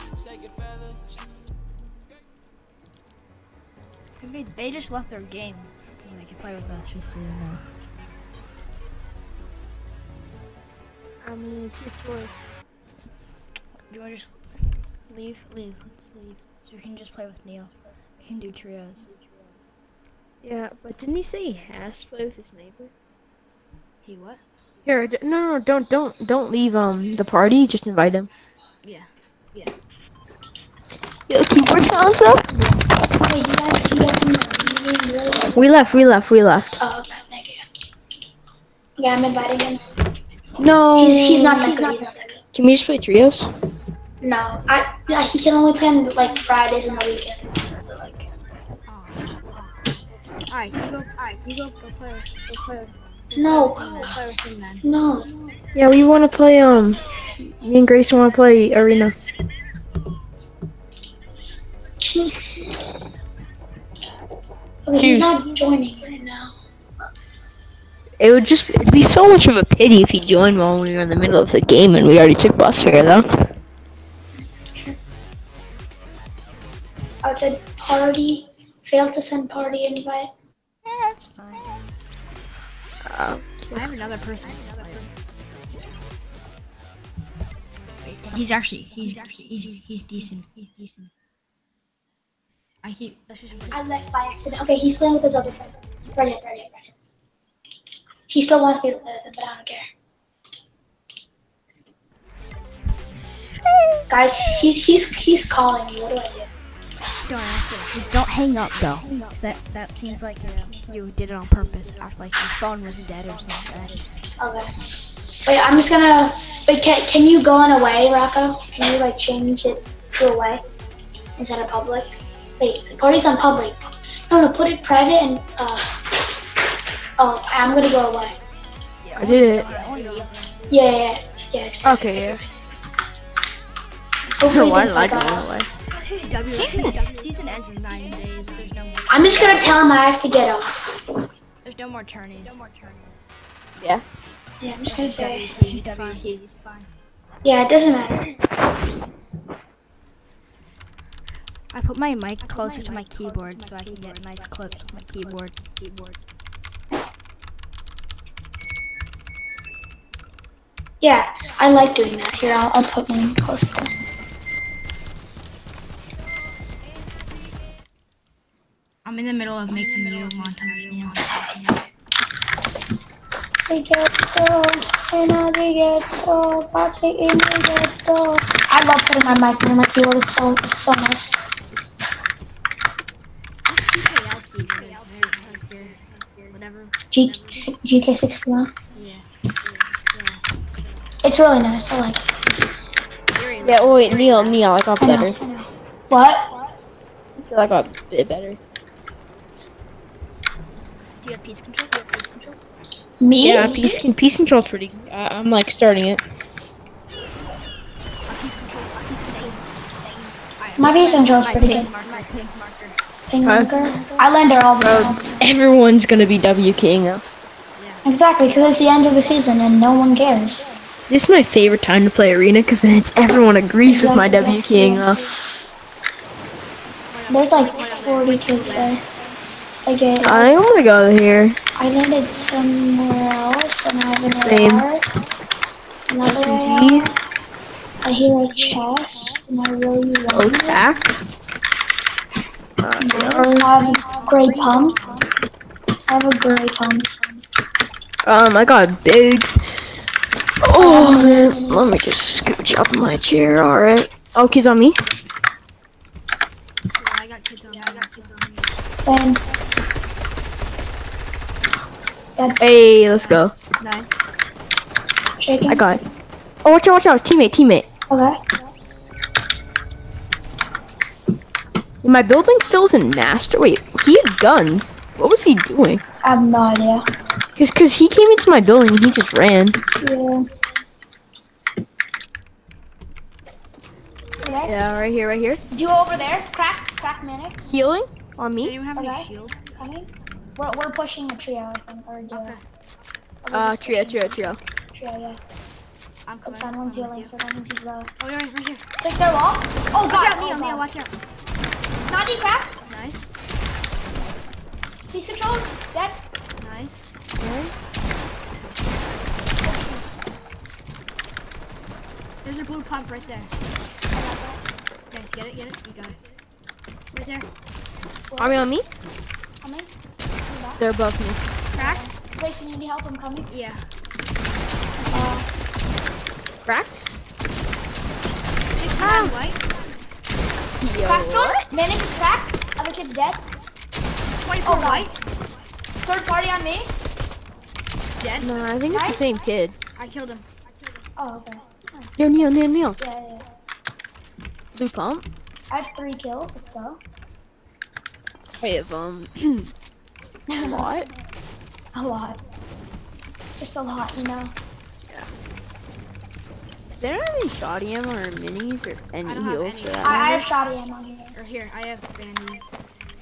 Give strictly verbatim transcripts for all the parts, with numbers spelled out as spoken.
They, they just left their game so they can play with us, just so you know. I mean, it's your choice. Do you want to just leave? Leave. Let's leave. So we can just play with Neil. We can do trios. Yeah, but didn't he say he has to play with his neighbor? He what? Here, d- no, no, don't, don't, don't leave um the party. Just invite him. Yeah. Yeah. Yo, keyboard sounds up. Wait, you guys, you guys in the meeting really? We left, we left, we left. Oh, okay, thank you. Yeah, I'm inviting him. No. He's, he's not that good, he's not that good. Can we just play trios? No, I, yeah, he can only play on like Fridays and the weekends. So like, Alright, you go. Alright, you go. Go play. Go play. no, Go play with him then. no. Yeah, we want to play. Um, me and Grace want to play arena. Okay, he's Cheers. not joining right now. It would just it'd be so much of a pity if he joined while we were in the middle of the game and we already took bus fare though. I said party, failed to send party invite. Yeah, that's fine. Uh, I have another person. He's actually he's he's he's decent. He's decent. I keep. Let's just. I left by accident. Okay, he's playing with his other friend. Ready, ready, ready. He still wants me to play with him, but I don't care. Guys, he's he's he's calling me. What do I do? Don't answer. Just don't hang up though. 'Cause that that seems like uh, you did it on purpose. After like your phone was dead or something like that. Okay. Wait, I'm just gonna. Wait, can can you go on away, Rocco? Can you like change it to away instead of public? Wait, the party's on public. No, no, put it private and uh. Oh, I'm gonna go away. I did it. Yeah, yeah, yeah. yeah it's private. Okay, yeah. Hopefully Why things did I like go that. away? Season season ends in nine days. There's no more. I'm just gonna tell him I have to get off. There's no more tourneys. No more tourneys. Yeah. Yeah, I'm just gonna say. It's fine. It's fine. Yeah, it doesn't matter. I put my mic closer to my keyboard so I can get nice clips with my keyboard. Keyboard. Yeah, I like doing that. Here, I'll, I'll put mine closer. I'm in the middle of making you a montage now. We get to, and I get to, party in the ghetto. I love putting my mic near my keyboard. It's so, it's so nice. Whatever. G, G K sixty-one. Yeah. It's really nice. I like it. Yeah. Oh wait, Neil, Neil, I got I know, better. I know. What? So I got a bit better. Do you have peace control? Do you have peace control? Me? Yeah, peace peace control's pretty. I, I'm like starting it. My peace control is insane. Insane. My peace control's pretty pink good. marker. My pink marker. Ping Huh? marker. I land there all the Bro, time. everyone's gonna be W King though. Exactly, because it's the end of the season and no one cares. This is my favorite time to play arena because then it's everyone agrees with my W King though. There's like forty kids there. Okay, I think I'm gonna go here. I landed somewhere else and I have an Same. A R. Another S A M G. R. I hear a chest and I really want it. Attack. Uh, Nice. I have a gray pump. I have a gray pump. um, I got big. Oh man, let me just scooch up my chair. All right. Oh, kids on me. Yeah, I got kids on me. I got kids on me. Same. Dead. Hey, let's go. Nine. Shaking. I got it. Oh, watch out, watch out, teammate, teammate. Okay. My building still isn't master. Wait, he had guns. What was he doing? I have no idea. Cause, cause he came into my building and he just ran. Yeah. Okay. Yeah, right here, right here. Do over there. Crack. Crack manic. Healing on Does me. anyone have Okay. any shield? Coming. We're, we're pushing a trio, I think. Or a duo. Okay. Or we're Uh, just trio, pushing trio, trio. Trio, yeah. I'm coming. That's fine. One's I'm healing, with so you. that means he's low. Oh, you're right, right here. Take their wall. Oh Watch god. out, Neo, oh, Neo, god. watch out. ninety crack. Nice, He's controlled. Dead. nice. There's a blue pump right there. Nice, get it, get it. You got it. Right there. Are we on me? Coming. They're above me. Crack? Grayson, you need help? I'm coming. Yeah. Uh, Cracked? sixty-nine white. Yo, cracked what? one. Manning is cracked. Other kid's dead. twenty-four Oh, God. white. Third party on me. Dead. No, I think it's the Nice. same kid. I killed him. Oh, okay. Nice. Yo, Neil, Neil, Neil. Yeah, yeah, yeah. Blue pump. I have three kills. Let's go. I have, um, a lot. A lot. Just a lot, you know. Is there any shoddy ammo or minis or any I don't have heals any. for that? I, I matter? have shoddy ammo here. Or here, I have bandies.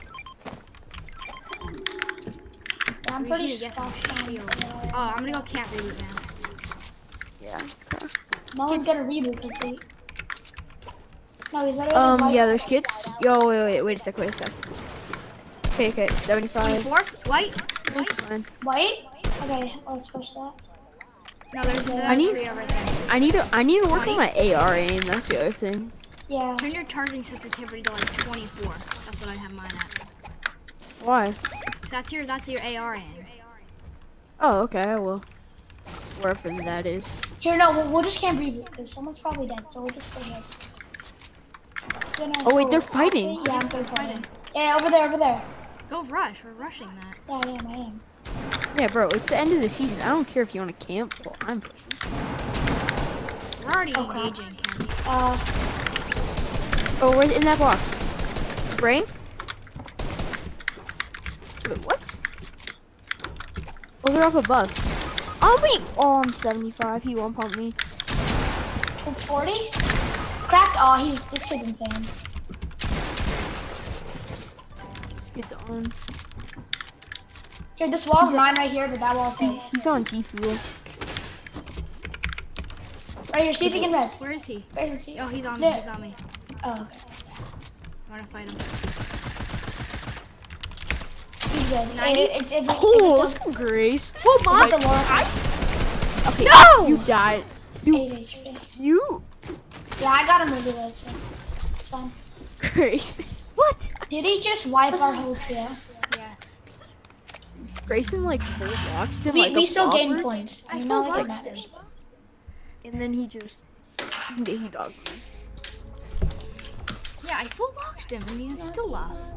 Yeah, I'm We pretty need to get some stuck on shield. the- Oh, I'm gonna go camp reboot now. Yeah. Okay. No one's gonna reboot this week. No, he's literally Um, white. yeah, there's kids. Yo, wait, wait, wait a sec, wait a sec. Okay, okay, seventy-five. twenty-four white. That's fine. White? Okay, let's push that. No, there's another I need- three over there. I need to, I need to work on my A R aim. That's the other thing. Yeah. Turn your targeting sensitivity to like twenty-four. That's what I have mine at. Why? So that's your that's your A R aim. Oh, okay, I will. Wherever that is. Here, no, we'll, we'll just camp reboot because someone's probably dead, so we'll just stay here. So then I- Oh, wait, they're fighting. Actually, yeah, I'm third party. Yeah, over there, over there. Go rush. We're rushing that. Yeah, I am, I am. Yeah, bro, it's the end of the season. I don't care if you want to camp. Well, I'm pushing. We're already Oh, crap. engaging, Ken. Uh, Oh, we're in that box. Brain? Wait, what? Oh, they're up above. I'll be. Oh, I'm seventy-five. He won't pump me. forty? Cracked? Oh, he's, this kid's insane. Let's get the on. Here, this wall's mine right here, but that wall's his. He's on G Fuel. Right here, see if you can rest. Where is he? Where is he? Oh, he's on me. There. He's on me. Oh, okay. I wanna fight him. He's good. ninety? It, it's, if, it- Oh, if let's it's go, Grace. Full a, box. the wall, Okay. No! You died. You. eight H P. You. Yeah, I got him movie though, so it's fine. Grace. What? Did he just wipe our whole trio? Yes. Grayson like full boxed him We, like we a still gained bopper, points. I You full know, like, it boxed him. matters. and then he just he dogged me. Yeah, I full boxed him and he still lost.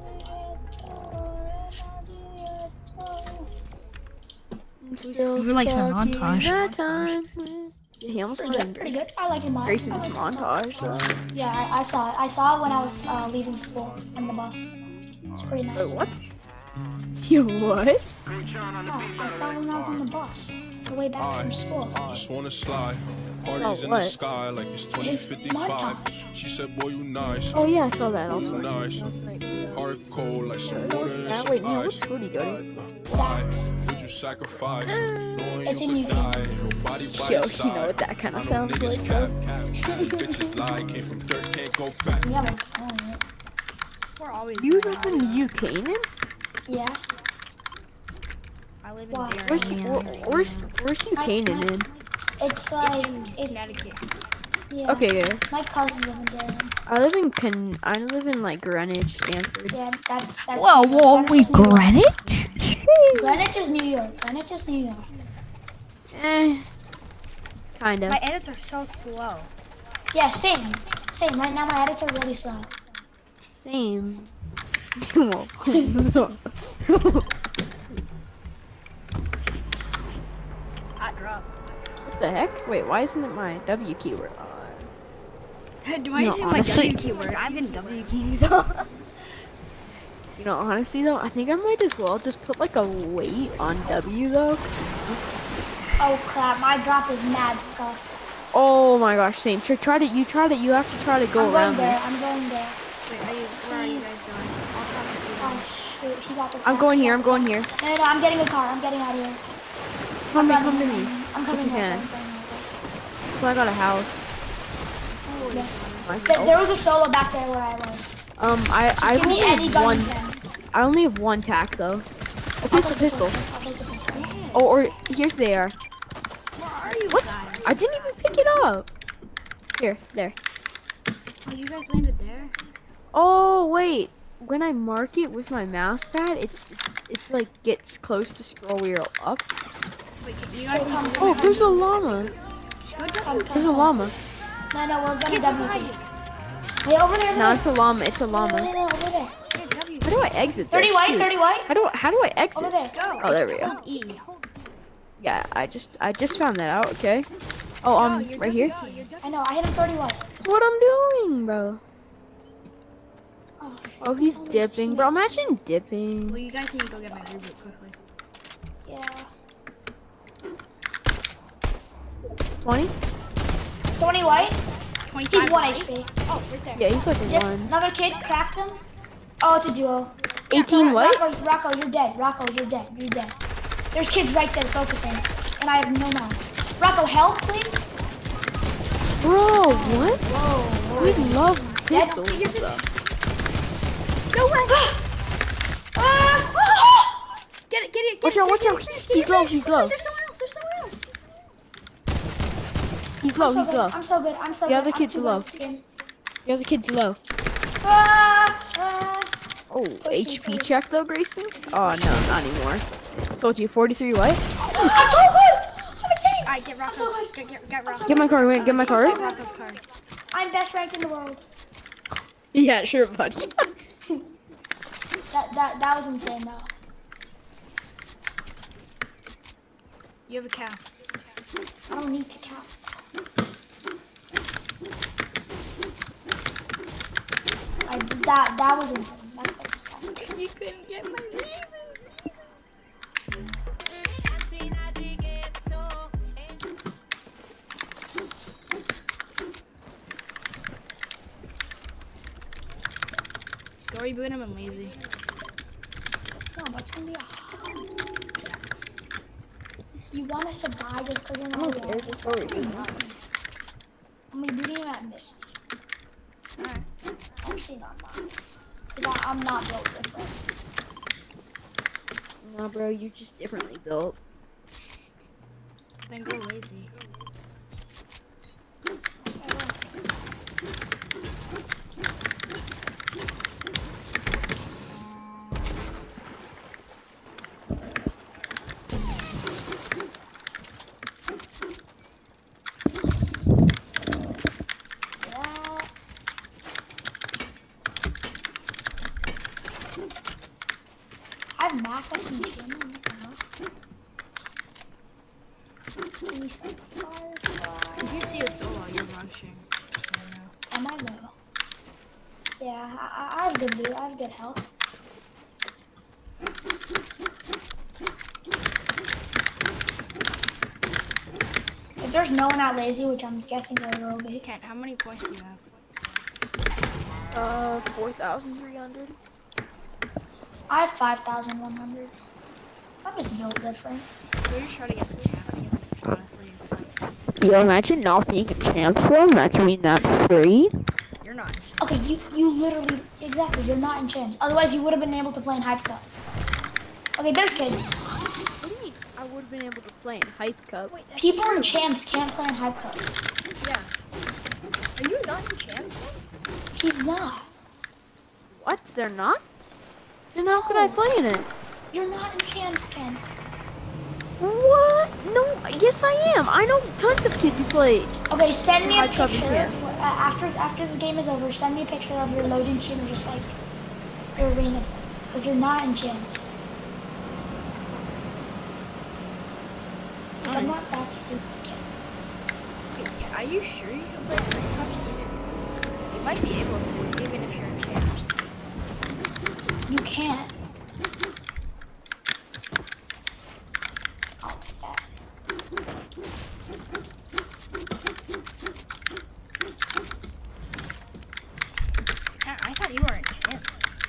Still who likes my stuck in montage? that time. Yeah, he almost Pretty won. good, pretty good. I like him. I Grayson's like him. montage. So. Yeah, I, I saw it. I saw it when I was uh, leaving school on the bus. It's pretty nice. Wait, what? You what? Oh, I saw it when I was on the bus, the way back from school. Just wanna slide. Parties Oh, in the what? sky like it's twenty fifty-five. She said, boy, you nice. Oh yeah, I saw that also. Nice. Hard cold like some water and That, some wait, Neil, what ice. school do you go to? Why would you sacrifice? Knowing It's you in could New die. Nobody by Yo, your you side. know what that kind I of know sounds niggas like, cap, though. cap. Bitches lie, came from dirt, can't go back. Yeah, like, alright. We're always. You going live out. in U K, Canaan? Yeah. I live in Why? Where's Darien. where, where's where's U K, Canaan in? It's like, It's in it, Connecticut. yeah. Okay, yeah. My cousin lives in Darien. I live in Con. I live in like Greenwich, Stanford. Yeah, that's that's. Whoa, whoa, Greenwich wait, is New York. Greenwich? Greenwich is New York. Greenwich is New York. Eh, kind of. My edits are so slow. Yeah, same, same. Right now my edits are really slow. Same. Hot drop. What the heck? Wait, why isn't it my W keyword? Do I No, see my honestly- W keyword? I've been W keying so. You know, honestly though, I think I might as well just put like a weight on W though. Oh crap, my drop is mad scuff. Oh my gosh, Saint, try, try to, you try to, you have to try to go I'm around going there. me. I'm going there. Wait, are you? Where are you guys going? I'll come with you. Oh shoot, he got the. I'm tap. going He here, got I'm the going tap. here. No, no, I'm getting a car. I'm getting out of here. Come to, I'm come to running, me. I'm coming you here. can. I'm coming here. So I got a house. Yeah. Myself. There, there was a solo back there where I was. Um, I I Give me only any have gun one. you can. I only have one tack though. Oh, pistol, pistol. I'll take the pistol. Oh, or here's the air. Where are you What? guys? I didn't even pick it up. Here, there. Oh, you guys landed there? Oh wait, when I mark it with my mouse pad, it's it's, it's like gets close to scroll wheel up. Wait, can you guys Come, need to Oh, there's a llama. come, There's come, a come. llama. No, no, we're gonna Kids W behind P. you. Hey, over there, over No, there. it's a llama. It's a No, no, llama. no, no, over there. Yeah, W. How do I exit this? thirty white, Shoot. thirty white. How do I, how do I exit? Over there. Go. Oh, there we go. Hold E. Hold Yeah, I just I just found that out. Okay. Oh, E. um, No, you're right W. here. No, you're W. I know, I hit him thirty white. That's what I'm doing, bro. Oh, shit. Oh, he's All these dipping, bro. teammates. Imagine dipping. Well, you guys need to go get my reboot quickly. Yeah. twenty? twenty white. twenty-five. He's one right? H P. Oh, right there. Yeah, he's like Yes, one. another kid cracked him. Oh, it's a duo. eighteen Ra- white? Rocco, Rocco, you're dead. Rocco, you're dead. You're dead. There's kids right there focusing, and I have no mouse. Rocco, help, please. Bro, what? Whoa. We love Dead. pistols. though. No way. Ah! Get it, get it, get Watch it. out, watch get out. it, get it, He's get low, it. he's low. There's someone else, there's someone else. He's low, I'm so he's good. low. I'm so good. I'm so The good. other I'm kid's too low. good at this game. The other kid's low. Ah! Ah! Oh, me, H P push. check though, Grayson? Oh, no, not anymore. I told you, forty-three white. I'm so good. I'm insane. Alright, get Rocco's, so good. get, get, get Rocco's. Get my card, wait, get my Get card. Rocco's card. I'm best ranked in the world. Yeah, sure, buddy. That that that was insane though. You have a cow. I don't need to count. I, that that was insane. That's what just happened. You couldn't get my reboot. Go reboot him and lazy. No, but it's gonna be a. You want us to die just because you're not Okay, there? it's already Nice. I'm rebooting him at Miss. Alright. Actually, not mine. Because I'm not built different. No, bro, you're just differently built. Then go lazy. Yeah. I have Mac as some gym. Give me some firefly. If you see a solo, you're rushing. Just so you know. Am I low? Yeah, I, I have good loot. I have good health. If there's no one at lazy, which I'm guessing there will be. Kent, how many points do you have? Uh, four thousand three hundred. I have five thousand one hundred. I'm just built different. We're just trying to get the champs. Honestly, it's like, Yo, imagine not being a champ though. Imagine being that free. you're not. Okay, you you literally exactly. You're not in champs. Otherwise, you would have been able to play in Hype Cup. Okay, there's kids. What do you mean? I would have been able to play in Hype Cup. Wait, that's People true. in champs can't play in Hype Cup. Yeah. Are you not in champs? He's not. What? They're not? Then how could I play in it? You're not in champs, Ken. What? No, yes I am. I know tons of kids who played. Okay, send me a Hype Cup in picture champs. uh, after after the game is over. Send me a picture of your loading screen or just like your arena, because you're not in champs. Like, I'm not that stupid. Wait, yeah, are you sure you can play Hype Cups? You, you might be able to, even if you're in champs. You can't. I'll take that. I, I thought you were in champs.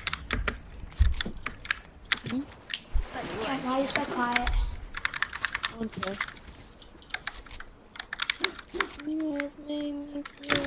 Hmm? I thought you were Ken, in why are you so quiet? One sec. life made me feel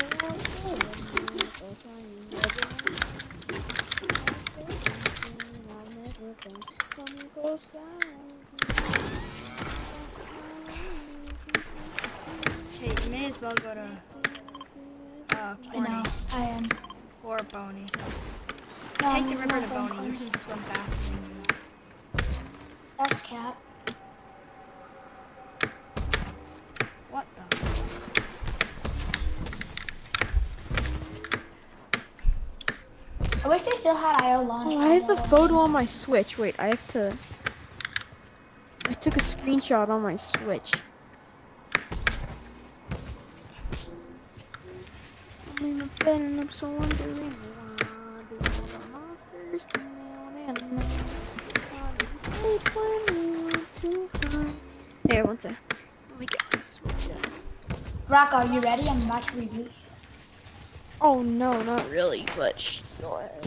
Okay, you may as well go to uh, I Corny know. I am. or Boney. No, Take the I'm river not to going Boney. You Corny. can swim faster than you. That's Cap. What the? I wish they still had I O launch. Oh, I have the photo on my Switch. Wait, I have to. I took a screenshot on my Switch. I'm in a bed and I'm so wondering why do all the monsters come out and night? Why do you sleep when you want to find? There, one sec. Let me get my Switch out. Rocco, are you ready? I'm about to reboot you. Oh no, not really, but sh go ahead.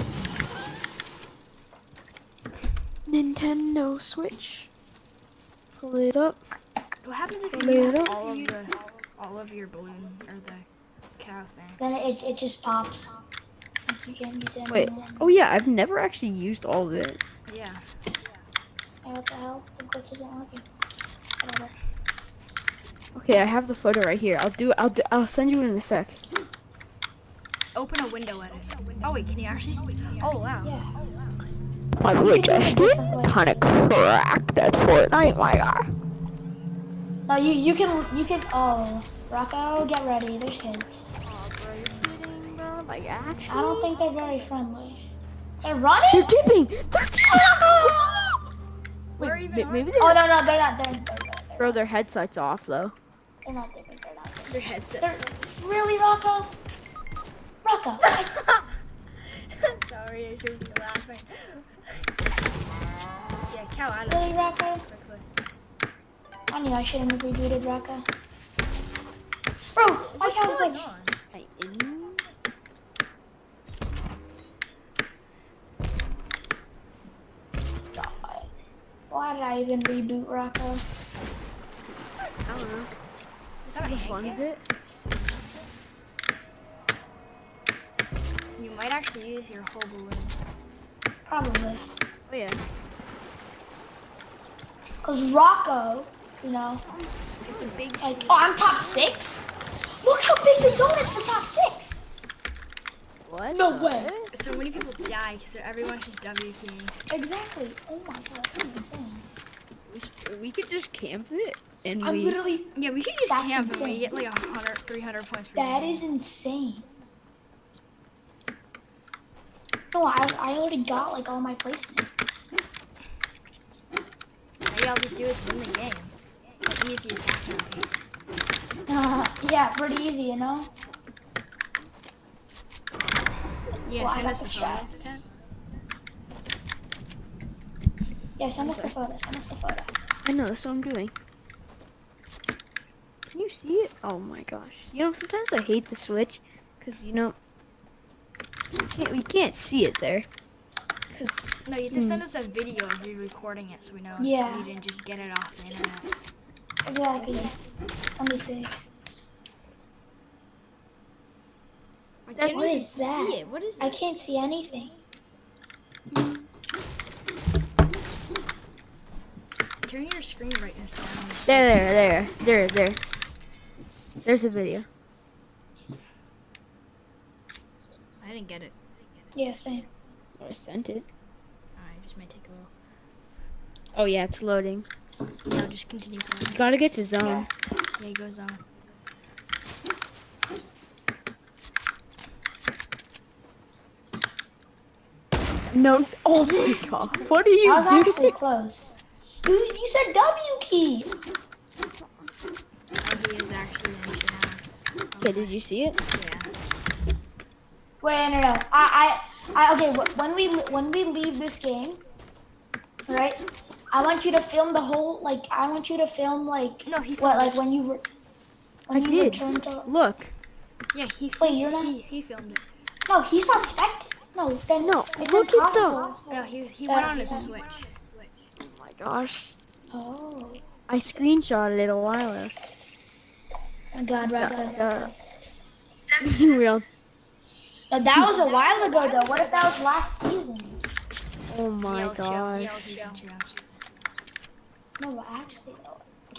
Nintendo Switch. Pull it up. What happens if Pull you it use up. all of the all of your balloon or the cow thing? Then it it just pops. Like you can't use it Wait. anymore. Oh yeah, I've never actually used all of it. Yeah. Hey, what the hell? The glitch isn't working. Whatever. Okay, I have the photo right here. I'll do. I'll do. I'll send you in a sec. Open a window edit. Oh wait, can you actually? Oh wow. Yeah. My Switch is kind of cracked at Fortnite, my god. No, you you can you can. Oh, Rocco, get ready. There's kids. Oh, bro, you're kidding, bro. Like actually. I don't think they're very friendly. They're They're running. dipping. They're dipping. Where Wait, even may- are maybe they? they're. Oh no no they're not. They're they're, they're, Bro, their headsets off though. they're not different. They're not different. Their headsets. They're really Rocco. Rocco. I, Sorry, I should be laughing. Yeah, cow out of really it Rocco. quickly. I knew I shouldn't have rebooted Rocco. Bro, my What's cow's going like. on? Hey, in- God. Why did I even reboot Rocco? I don't know. Is that a Fun hand bit. You might actually use your whole balloon. Probably. Oh yeah. Cause Rocco, you know, It's a big like, shield. oh, I'm top six. Look how big the zone is for top six. What? No the way. heck? So many people die because everyone's just W P. Exactly. Oh my god, that's insane. We, sh- we could just camp it and I'm we. literally. Yeah, we can just That's camp and we insane. get like a hundred, three hundred points for That game. is insane. No, I I already got like all my placement. Maybe all we do is win the game. The easiest campaign. Uh, yeah, pretty easy, you know. Yeah, Well, I send got us the the photo. strats. Yeah, send us the photo. Send us the photo. I know, that's what I'm doing. Can you see it? Oh my gosh. You know, sometimes I hate the Switch because you know we can't we can't see it there. No, you just send us a video of you recording it so we know it's- Yeah. you didn't just get it off the internet. Exactly. Let me see. I That- can't What even is that? see it. What is I it? can't see anything. Turn your screen brightness down. There, there, there, there, there. There's a video. I didn't get it. Yeah, same. I sent it. I just might take a little. Oh yeah, it's loading. No, just continue playing. You gotta get to zone. Yeah, he goes on. No. Oh my god. What are you I was doing? actually close. You, you said W key. Oh, he is actually in Shanaz. Okay, did you see it? Yeah. Wait, no, no. I, I, I. Okay, wh- when we when we leave this game, right? I want you to film the whole. Like, I want you to film like No, he what, filmed like it. when you re- when I you did. return to. Look. Yeah, he. Wait, you're not- He, he filmed it. No, he's not spect. No, then No, It's look at impossible. No, he he That- went on his that- Switch. Oh my gosh. Oh. I screenshotted it a while ago. My God, Rocco. Uh, we don't. No, that was a while ago though. What if that was last season? Oh my Yell, chill, god. yell, chill, chill. No, but actually though.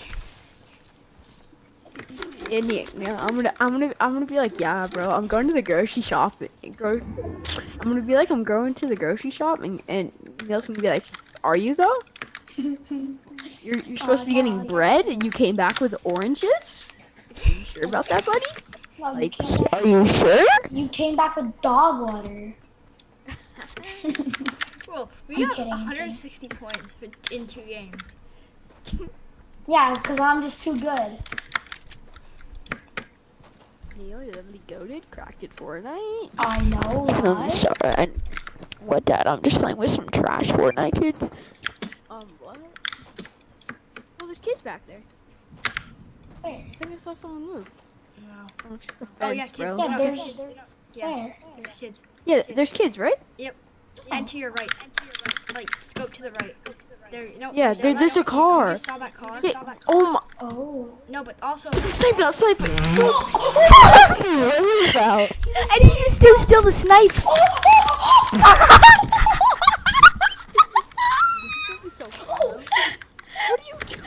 And yeah, yeah, I'm gonna, I'm gonna, I'm gonna be like, yeah, bro, I'm going to the grocery shop. And gro I'm gonna be like, I'm going to the grocery shop, and and Neil's gonna be like, are you though? You're you're supposed to be getting bread, and you came back with oranges. Are you sure about that, buddy? No, you Like, came back, are you sure? you came back with dog water. Well, we I'm got kidding, I'm one hundred sixty points for, in two games. Yeah, because I'm just too good. Neil, you literally goated, cracked it Fortnite. I know, I'm right? sorry. I, what, Dad? I'm just playing with some trash Fortnite kids. Um, what? Oh, there's kids back there. Where? I think I saw someone move. No. Oh, it's the Oh, yeah, fence, kids. bro. Yeah, Okay. there's, there's Yeah, where? there's kids. Yeah, there's kids, right? And to your right. Like, scope to the right. There, no, Yeah, you saw there- that? there's a You car. just saw that car? Yeah. Saw that car? Oh my! Oh. No, but also... Snipe it out, snipe it! What are you worried about? And he just stood still to snipe! This is gonna be so fun, though. What are you doing?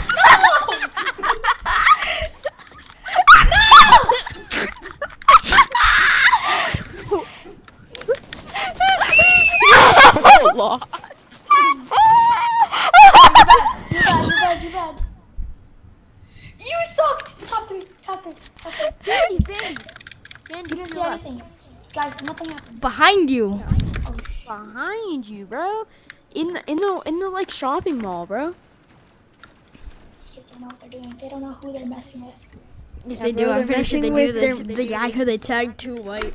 Lost. You're bad, you're bad, you're bad. You suck! Top three, top three, top three. Bandies, bandies! You Bandies didn't to see the left. anything. Guys, nothing happened. Behind you! Oh, sh- Behind you, bro. In the, in the, in the, like, shopping mall, bro. these kids don't know what they're doing. They don't know who they're messing with. If Yeah, they bro, do, I'm they're pretty sure they messing do with the, their- the guy who they tagged too white.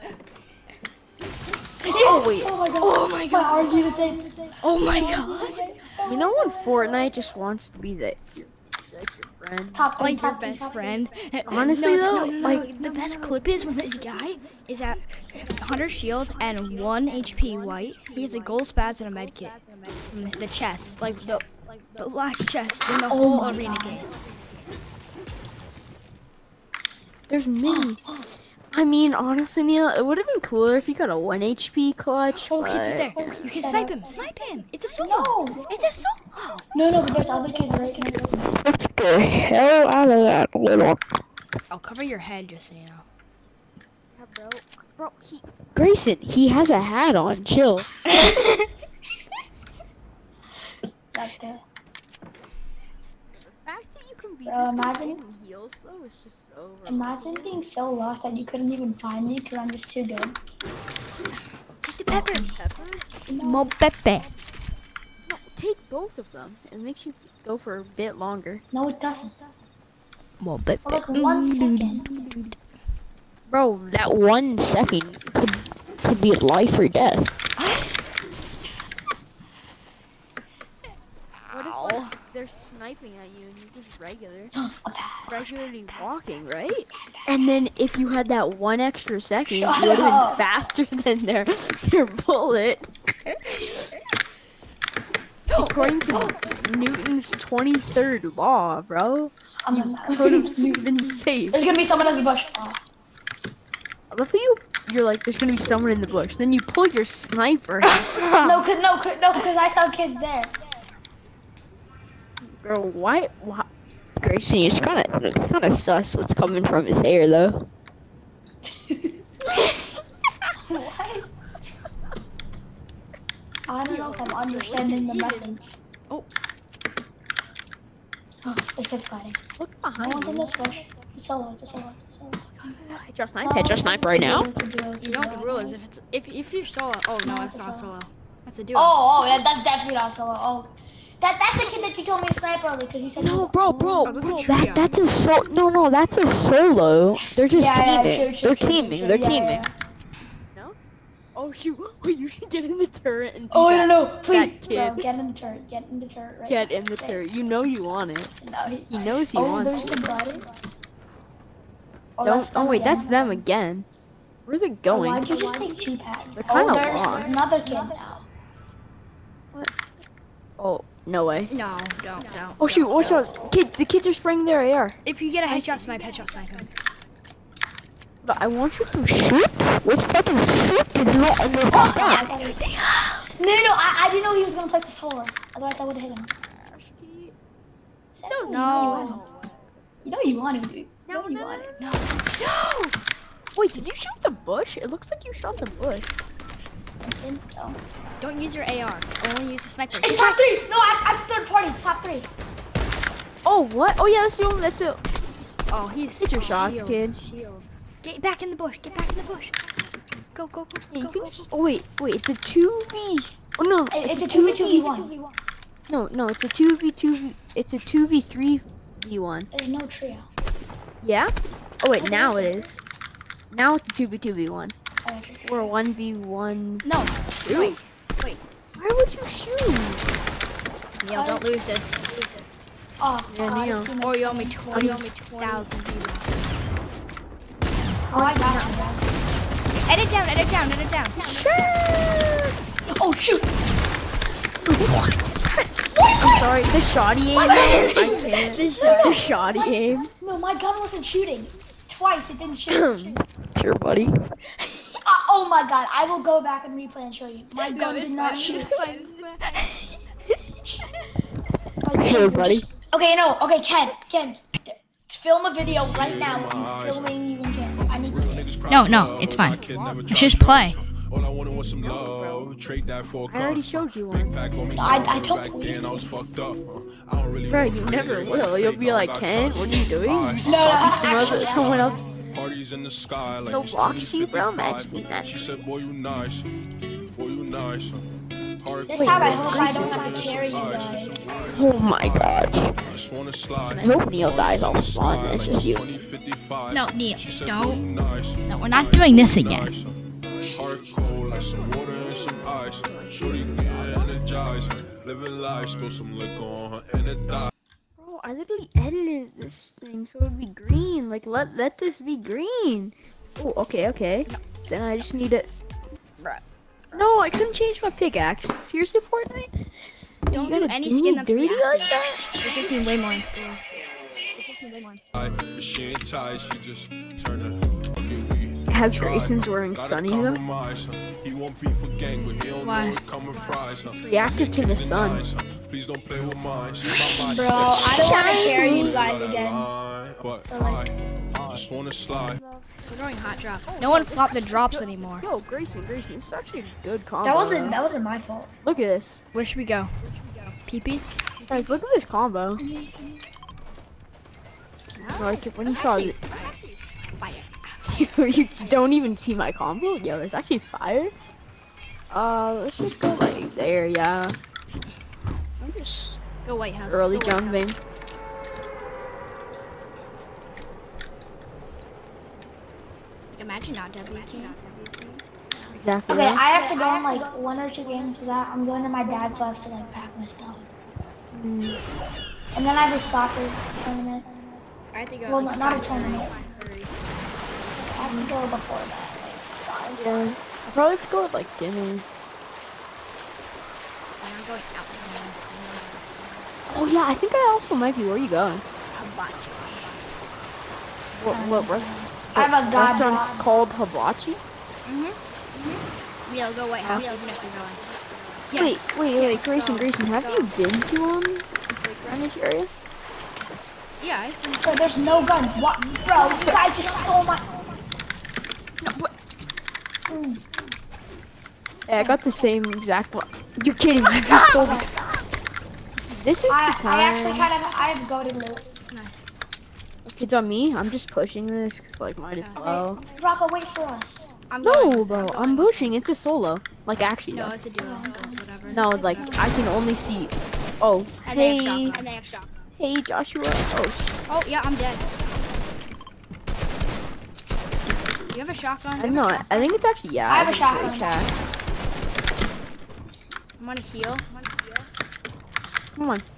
Oh, wait. Oh my god. Oh my god. Are you the same? Oh my god! You know when Fortnite just wants to be the, your, like, your friend? Top three, Like your top three, best top three. friend. Honestly, No, though, no, no, no, like- the best clip is when this guy is at one hundred shield and one H P white. He has a gold spaz and a med kit. From the, the chest, like the, the last chest in the whole arena game. There's me. I mean, honestly, Neil, it would have been cooler if you got a one H P clutch. Oh, kids but- are there. You can snipe him. Snipe him. It's a solo. No. It's a solo. No, no, but there's other kids right next to me. Get the hell out of that little. I'll cover your head just so you know. Yeah, bro. Bro, he, Grayson, he has a hat on. Chill. Like the, the fact that you can be Bro, this imagine- good in heels, though, is just so imagine being so lost that you couldn't even find me because I'm just too good. Take the pepper. Peppers? Mo Pepe. No, take both of them. It makes you go for a bit longer. No, it doesn't. Mo Pepe. For like one second. Bro, that one second could, could be life or death. What if, like, they're sniping at you and you're just regular, A bad. regularly walking, right? And then if you had that one extra second, you Shut would have up. been faster than their their bullet. According to Newton's twenty-third law, bro, I'm you gonna. could have been safe. There's gonna be someone in the bush. Oh. I love how you, you're like, there's gonna be someone in the bush. Then you pull your sniper. No, cause no, cause, no, cause I saw kids there. Bro, why, why? Grayson, it's kind of it's kind of sus what's coming from his hair, though. What? I don't know if I'm understanding the message. Oh. Oh, this kid's gliding. Look No behind one's in you. this bush. It's a solo. It's a solo. It's a solo. Just snipe. Head just snipe right now. It's a duo, it's a You know what the duo. rule is? If it's if if you're solo, oh no, that's not solo. That's a duo. Oh, oh, yeah, that's definitely not solo. Oh, that that's the kid that you told me to snipe earlier because you said he No, was- bro, bro, Oh, that's a bro, trio. that that's a so no, no, that's a solo. They're just Yeah, yeah, teaming. true, true, They're true, teaming. true, They're yeah, teaming. yeah. Oh shoot! Oh, you should get in the turret and. Oh, be no, that- no, please, that bro, kid. get in the turret. Get in the turret right Get now. in the Say- turret. You know you want it. No, he, He knows he oh, wants there's it. kid gliding. Oh, Don't. that's Oh them wait, again. that's them again. Where are they Oh, going? why'd you just take two packs? They're Oh, kinda there's lost. another kid now. Oh, no way. No, don't, don't. Oh shoot! Watch out! Kid, the kids are spraying their A R. If you get a headshot snipe, headshot snipe him. But I want you to shoot. What's fucking shoot is not understand. No, no, no, I, I didn't know he was gonna place a four. Otherwise, I would have hit him. No, You no. know you know you want him, dude. You know No, you no, want no, him. No. Wait, did you shoot the bush? It looks like you shot the bush. I think so. Don't use your A R. Only use the sniper. It's top three! No, I'm, I'm third party. It's top three. Oh, what? Oh, yeah, that's the only, that's it. Oh, he's Hit your so shots, shield. kid. Get back in the bush. Get back in the bush. Go, go, go. Hey, you go, can go, just, oh, wait, wait, it's a two v. Oh, no, It- It's a two v two v one. No, no, it's a two v two v. It's a two v three v one. There's no trio. Yeah? Oh, wait, now it is. Now it's a two v two v one. Oh, true, true, Or true. one v one. No. Wait. Wait. Why would you shoot? Neil, don't lose this. Oh, Yeah, God, Neo. this team is- Or you owe me twenty thousand euros. Oh, I got him, bro. Edit down. Edit down. Edit down. Oh, shoot! I'm sorry, the shoddy aim. though, I can't. The shoddy aim. No, my gun wasn't shooting. Twice, it didn't shoot. Sure, buddy. Uh, oh my God, I will go back and replay and show you. My gun did not shoot. fine. It's fine. My Sure, gun buddy. just- Okay, no, okay, Ken, Ken, d- film a video right now of you filming you and Ken. I need to see it. No, no, it's fine. Just play. All I wanted was some love. Trade that for a I already car. showed you Big one. pack on me I- I now. told Back you. then I was fucked up. Uh, I don't really Bro, want you friends never that will. fake. You'll be I like, got Ken, trust. what are you doing? Bye. You No, talking to some I- other, I- someone else. Parties in the sky like The it's Roxy, bro, twenty match me fifty-five. that. She said, boy, you nice. Boy, you nice. Hard This time I hope I Wait, don't have to carry you guys. Oh my god. Just wanna slide. I hope Neil dies on spawn. It's just you. No, Neil, She said, don't. boy, you nice. No, we're not doing this again. Nice. Hard cold like some water and some ice. Shorty get energized. Living life, spill some liquor on her and it died. Bro, I literally edited this thing so it'd be green. Like, let let this be green. Oh, okay, okay. Then I just need it. Bruh. No, I couldn't change my pickaxe. Seriously, Fortnite? Don't You do gotta any do skin me that's dirty reactive. like that? It gives you way more. Yeah. It gives you way more. But she ain't tired, she just turned her fucking weed. Has Tried. Grayson's wearing Gotta sunny though? compromise, huh? He won't be for gang, but he don't Why? know it coming fries. Huh? Reactive to the Kids sun. and eyes, huh? Please don't play with mine. See my body. Bro, I don't want to carry you guys Got a again. line, But I just wanna slide. We're throwing hot drop. No one flopped the drops anymore. Yo, Grayson, Grayson, this is actually a good combo. That wasn't though. that wasn't my fault. Look at this. Where should we go? P P? Guys, look at this combo. Right, when you saw it, you just don't even see my combo. Yo, it's actually fire. Uh, let's just go like there, yeah. I'm just Go White House. early Go White House. jumping. Imagine not W K. Exactly. Okay, right. I have to go in like one or two games because I'm going to my dad, so I have to like pack my stuff. Mm. And then I have a soccer tournament. I have to go. Well, like, not a five tournament. thirty. I have to go before that. Like five. Yeah. I probably could go with like dinner. And I'm going out. Oh yeah, I think I also might be. Where are you going? Hibachi. What what, what, I have a god restaurant's dog. called Hibachi? We'll go White House even if you're going. Yes. Wait, wait, wait, Yes, Grayson, go. Grayson, have you been to um like Greenwich area? Yeah, I think Bro, there's no guns. What? Bro, you guys just stole my. Mm. Yeah, I got the same exact one. You're kidding? You just stole the. This is the I, I actually time. kind of I have goated loot. nice. It's on me. I'm just pushing this because like might as well. Rocco, wait for us. I'm No, going. bro, I'm pushing. It's a solo. Like actually, No, no. it's a duo. Whatever. No, it's like I can only see. Oh, And they have hey, shotgun. And they have shotgun. hey, Joshua. Oh, sh- Oh yeah, I'm dead. You have a shotgun? I don't know. I think it's actually yeah. I have a think it's shotgun. chat. I'm gonna heal. Come on.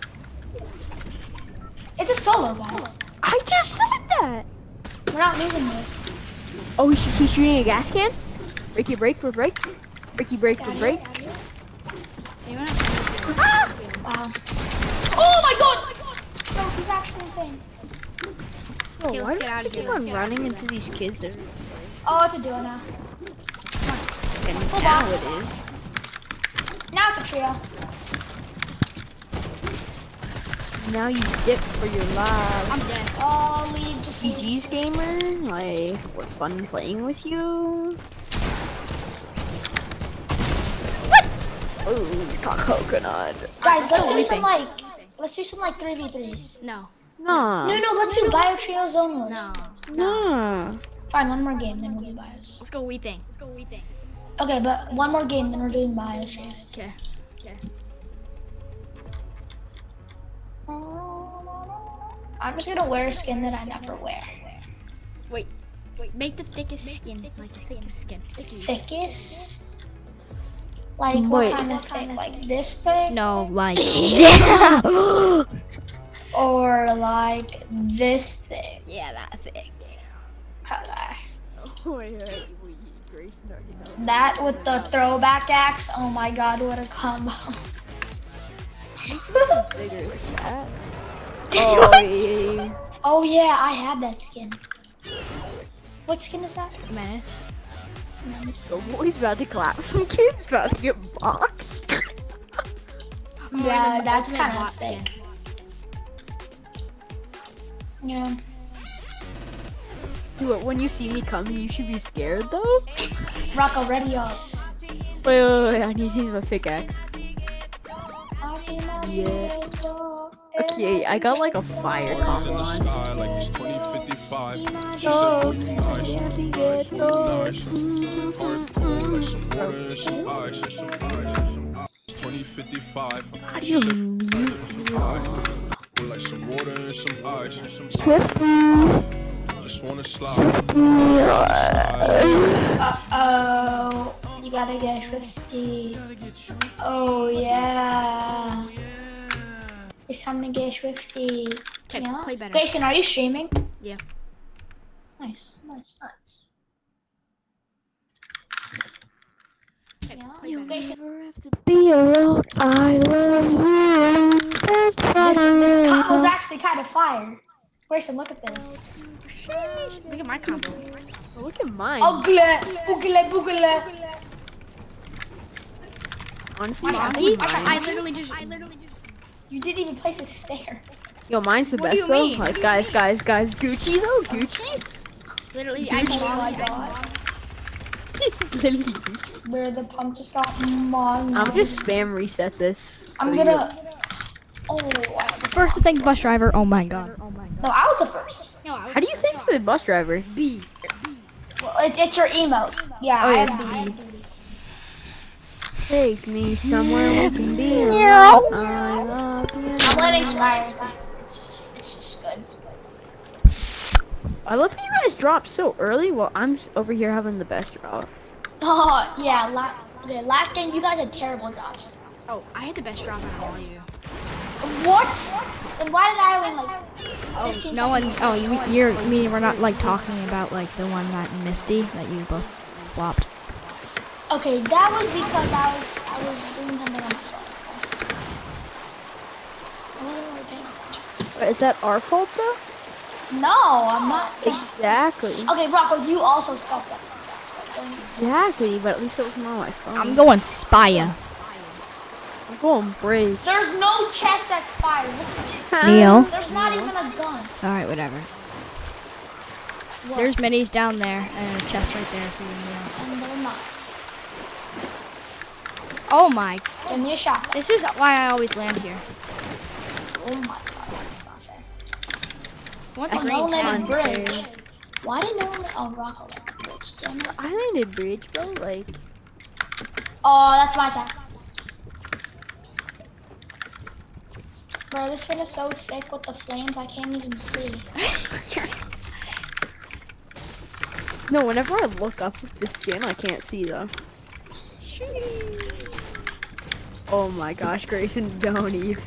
It's a solo, guys. I just said that. We're not losing this. Oh, he's, he's shooting a gas can. Breaky break for break. Breaky break for break. So you wanna heal. Wow. Oh my god! No, he's actually insane. Oh, Okay, why let's do get out I of keep here. on running into these kids that are Oh, it's a duo now. and Full now box. it is. Now it's a trio. Now you dip for your life. I'm dead. Oh, leave, just G leave. G's gamer, like, it was fun playing with you. Ooh, he's got coconut. Guys, let's do weeping. some like, let's do some like three v threes. No. Nah. No, no, let's do bio trio zone wars. No. Nah. Fine, one more game, then we'll do bios. Let's go weeping. Let's go weeping. Okay, but one more game, then we're doing bio trio. Okay. Okay. I'm just gonna wear a skin that I never wear. Wait. Wait. Make the thickest skin. Like the thickest skin. Thickest? Like Wait. what kind of thing? Like this thing? No, like. Or like this thing? Yeah, that thick. Okay. Wait, wait, wait, Grayson already knows. That with the throwback axe. Oh my god, what a combo. Bigger is that? Oh, yeah. Oh yeah, I have that skin. What skin is that? Menace. The boy's about to clap some kids, about to get boxed. I'm wearing Yeah, the that's ultimate kind of bot thick. Yeah. Dude, when you see me coming, you should be scared though. Rocco, ready up. Wait, wait, wait, I need to use my pickaxe. Yeah. Okay, I got like a fire Parties in combo the on. sky like it's twenty fifty-five. She said, boy, you nice. Boy, you nice. Heart cold like some water and some ice. It's twenty fifty-five. How do She you said, mute? boy, like some water and some ice. Just wanna slide. Uh-oh. You gotta get fifty. Oh, yeah. It's time to get fifty. Okay, Yeah. play better. Grayson, are you streaming? Yeah. Nice, nice, nice. Okay, Yeah. play better. Grayson, Never have to be alone. I love you. this, this combo's actually kind of fire. Grayson, look at this. Look at my combo. Oh, look at mine. Ugly, boogly, boogly. Honestly, I- I I- think I mine. literally just. I literally just. You didn't even place a stair. Yo, mine's the What do best you though. mean? Like, guys, guys, guys, Gucci though, Gucci. Literally, I Oh my god. Literally Gucci. Where the pump just got mong. I'm just spam reset this. so I'm you- gonna. Oh, wow. First to thank the bus driver. Oh my god. No, I was the first. No, I was How do you think for the bus driver? B. Well, it, it's your emote. Yeah, Oh, I yeah, have B. B. Take me somewhere we can be alone. I love you. I'm letting fire. It's, it's just, it's just good. I love how you guys dropped so early while I'm s- over here having the best drop. Oh yeah, la okay, last game you guys had terrible drops. Oh, I had the best drop out of all of you. What? Then why did I win like Oh, fifteen no one. seconds? Oh, you, you're. I mean, we're not like talking about like the one that Misty that you both flopped. Okay, that was because I was I was doing something on my phone. I wasn't really paying attention. Wait, is that our fault though? No, I'm not saying. Exactly. Okay, Rocco, you also stuffed up. Don't- Exactly, but at least it wasn't on my phone. I'm going Spia. I'm going brave. There's no chest that's fire. Neil. There's not even a gun. All right, whatever. What? There's minis down there and a chest right there for you, Neil. And they're not. Oh my. Give me a shot. This is why I always land here. Oh my god, that's not fair. What's Oh, a no green landed gun? bridge. Why did no one? Oh, Rocco landed bridge. Damn it. I landed bridge, bro. Like, Oh, that's my time. Bro, this skin is so thick with the flames, I can't even see. no, whenever I look up with the skin, I can't see though. Oh my gosh, Grayson, don't even.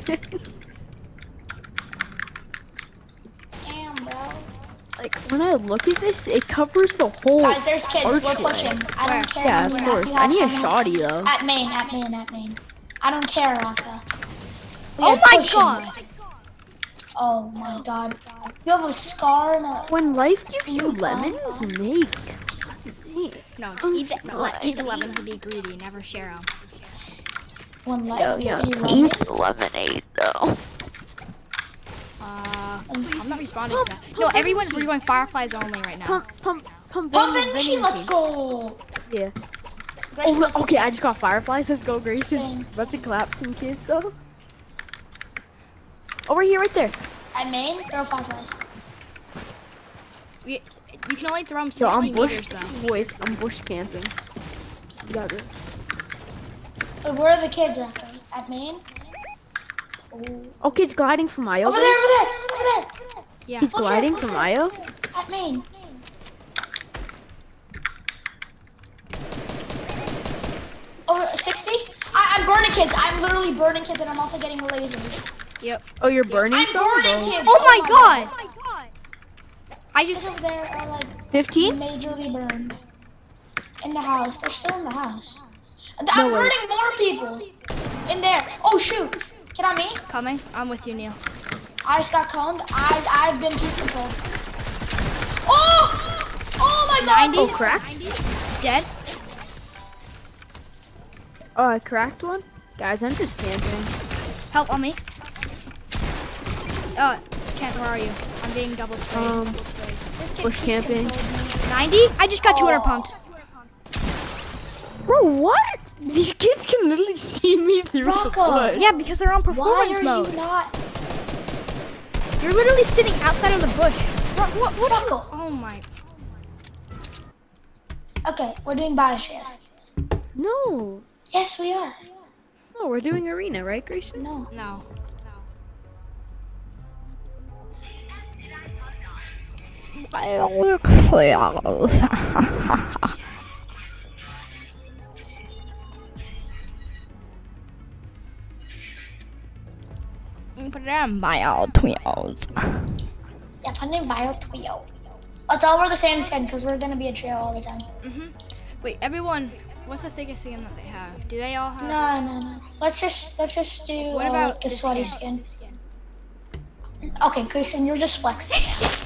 Damn, bro. Like, when I look at this, it covers the whole. Guys, there's kids. We're archway. pushing. I don't care. Yeah, how of many course. you I have need a someone- shoddy though. At main, at main, at main. I don't care, Rocco. We Oh are my pushing. god. Oh my god. You have a scar and a... When life gives you You lemons, make. No, just eat the, no, eat the lemons and be greedy. Never share them. One life. Yo, yo, You love it? lemonade though. Uh, I'm not responding to that. No, everyone, we're going fireflies only right now. Pump, pump, pump. Pump vending in machine, let's machine. go! Yeah. Grayson, Oh, let's- look, okay, I just got fireflies. Let's go, Grayson. Same. About to clap some kids though. Over here, right there. At main, throw fireflies. We, you can only throw them Yo, sixty I'm bush, meters though. boys. I'm bush camping. You got it. Wait, where are the kids, Rocco? At main? Oh, kids gliding from Io. Over there, over there, over there! Yeah. Kids Full gliding shot, from full Io. At main. Over sixty? I, I'm burning kids. I'm literally burning kids and I'm also getting lasers. Yep. Oh, you're burning I'm some? burning Bro. kids. Oh my god! I Kids just over there are like fifteen? majorly burned. In the house. They're still in the house. I'm No way. burning more people. In there. Oh shoot. Get on me. coming. I'm with you, Neil. I just got coned. I, I've been peace control. Oh! Oh my god! ninety. Oh, cracked? Dead. Oh, I cracked one? Guys, I'm just camping. Help on me. Oh, Kent, where are you? I'm being double sprayed. Um, This kid bush peace camping. controlled me. ninety? I just got two hundred Oh. pumped. Bro, what? These kids can literally see me through Rocco. the bush. Yeah, because they're on Why performance are mode. you not? You're literally sitting outside of the bush. What? What? what Rocco. Oh my. Okay, we're doing bioshares. No. Yes, we are. No, we're doing arena, right, Grayson? No. No. Put it on bio twins. Yeah, put in bio trio. Let's all wear the same skin because we're gonna be a trio all the time. Mhm. Wait, everyone. What's the thickest skin that they have? Do they all have? No, no, no. Let's just let's just do What uh, about like a this sweaty skin? skin. Okay, Grayson, you're just flexing.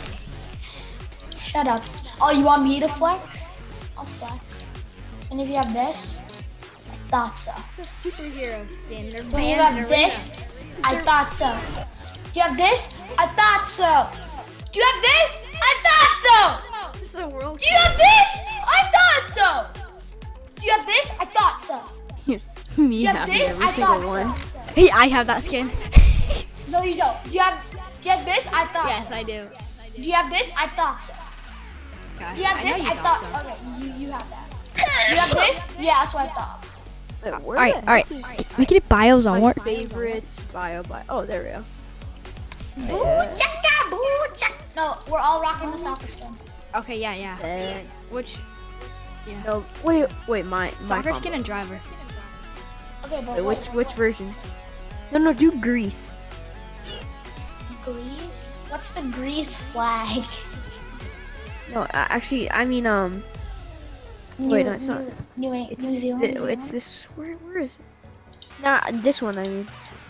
Shut up. Oh, you want me to flex? I'll flex. And if you have this, I thought so. It's a superhero skin. They're When you banned have in this, arena. I thought so. Do you have this? I thought so. Do you have this? I thought so. It's a world. Do you have this? I thought so. Do you have this? I thought so. Me Do you have having this? every I single thought one. so. Hey, I have that skin. No, you don't. Do you have? Do you have this? I thought. Yes, I do. Do you have this? I thought so. Gosh, Do you have I this? know you I thought thought. so. Okay, you you have that. Do you have this? Yeah, that's what I thought. Wait, where All right, the all right. heck is We can do bios on my work. favorites bio bio? Oh, there we go. Boo chaka, boo chaka. No, we're all rocking the soccer skin. Okay, yeah, yeah. Then, Which no, wait, wait, my my soccer combo. skin and driver? Okay, but Wait, what? which which version? No, no, do Greece. Greece? What's the Greece flag? No, a- actually, I mean um. Wait, no, it's not. New, New, It's New Zealand. thi- New it's Zealand? this. Where where is it? Nah, this one. I mean.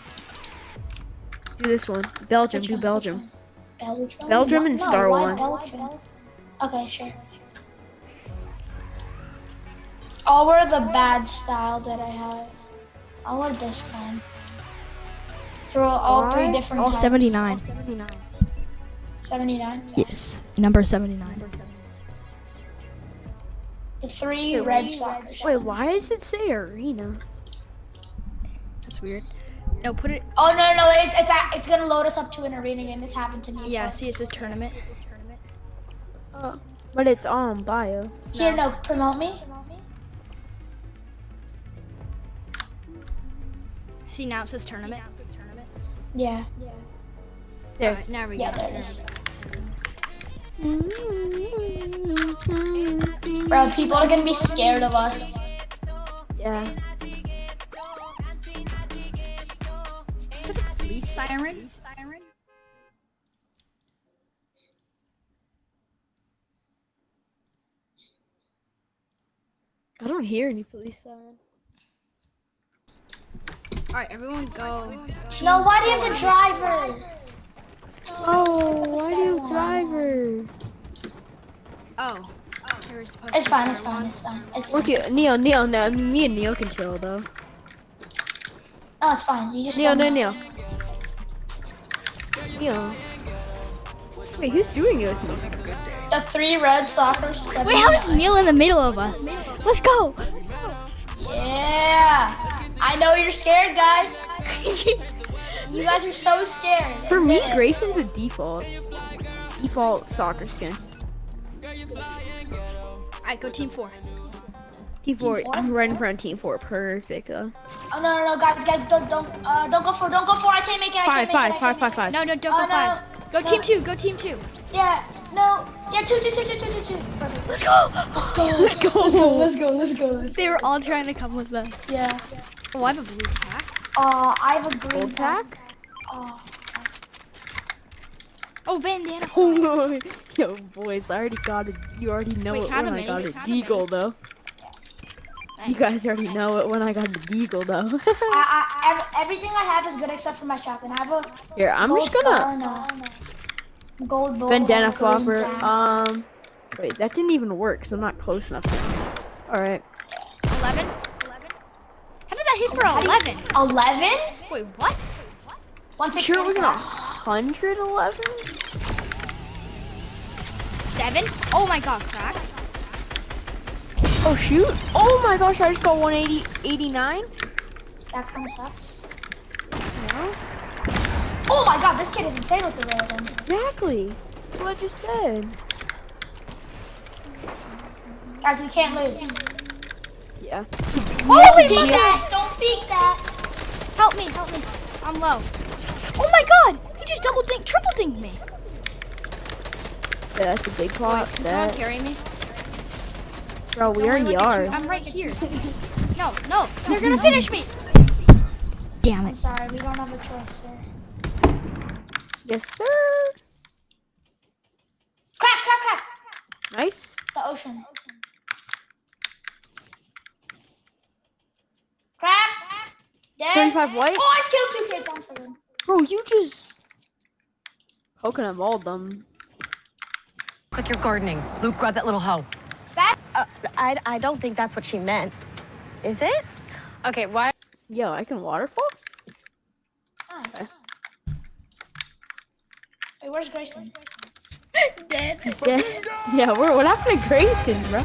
Do this one. Belgium. Which Do one? Belgium. Which one? Belgium. Belgium Why- and no, Star why One. Belgium? Okay, sure. I'll wear the bad style that I have. I'll wear this kind. Throw all three Why? different. All types. seventy-nine. seventy-nine. seventy-nine. Yes, number seventy-nine. The three red socks. Wait, why does it say arena? That's weird. No, put it. Oh no no! It's it's a- it's gonna load us up to an arena game. This happened to me. Yeah, before. see, it's a tournament. Uh, but it's on bio. Here, no, promote me. See, now it says tournament. Yeah. There. Alright, now we Yeah, go. there it is. Bro, people are gonna be scared of us. Yeah. Is it a police siren? I don't hear any police siren. Alright, everyone go. No, why do you have the driver? Oh, why do you driver? Oh. They were supposed It's to fine, be it's fine, it's fine. It's Look fine. at Neo, Neo, no, me and Neo can chill though. No, it's fine. You just Neo, don't no, know. Neo. Neo. Wait, who's doing it with me? The three red soccer. seven Wait, how is Neil in the middle of us? Let's go. Yeah. I know you're scared, guys. You guys are so scared. For me, Admit it. Grayson's a default. Default soccer skin. Alright, go team four. Team four, four? I'm right in front of team four. Perfect. Uh. Oh no, no, no, guys, guys, don't, don't, uh, don't go for, don't go for. I can't make it. I Five, can't make five, it, I five, can't five, five. No, no, don't Oh, go no. five. Go No. team two. Go team two. make it. Yeah, no, yeah, two, two, two, two, two, two, two. Perfect. Let's go. Let's go. Let's go. Let's go. Let's go. Let's go. Let's go. They were all trying to come with us. Yeah. Oh, I have a blue pack. Uh, I have a green Gold tack? Oh. Oh, bandana. Oh no. Yo, boys, I already got it. You already know Wait, it can I when have I the got minis? a Can I have the deagle, though. You guys already know it when I got the deagle, though. I, I, ev everything I have is good except for my shotgun. I have a Here, I'm gold just gonna star and a gold bolt. bandana and a green flopper. tag. Um, wait, that didn't even work, so I'm not close enough. All right. eleven? eleven? How did that hit for eleven? Eleven? Wait, what? One six. Sure, it wasn't a hundred eleven. Seven? Oh my god, crack. Oh shoot! Oh my gosh, I just got one eighty, eighty-nine. That kind of sucks. Yeah. Oh my god, this kid is insane with the railgun. Exactly. That's what I just said. Guys, we can't lose. Yeah. Oh, Don't wait, peek look at that. Don't peek that. Help me, help me. I'm low. Oh my god! He just double dink, triple dinked me. Yeah, that's a big pot. Boys, can someone That. carry me? Bro, we Someone already look at are. you. I'm right here. No, no, they're gonna finish me. Damn I'm it. sorry, we don't have a choice, sir. Yes, sir. Crack, crack, crack. Nice. The ocean. Crack. Dead. thirty-five white. Oh, I killed two kids. I'm so good. Bro, you just coconut mauled them. Like you're gardening. Luke, grab that little hoe. Spat. Uh, I, I don't think that's what she meant. Is it? Okay, why? Yo, I can waterfall? Nice. Wait, where's Grayson? Dead. Yeah, yeah we're, what happened to Grayson, bro?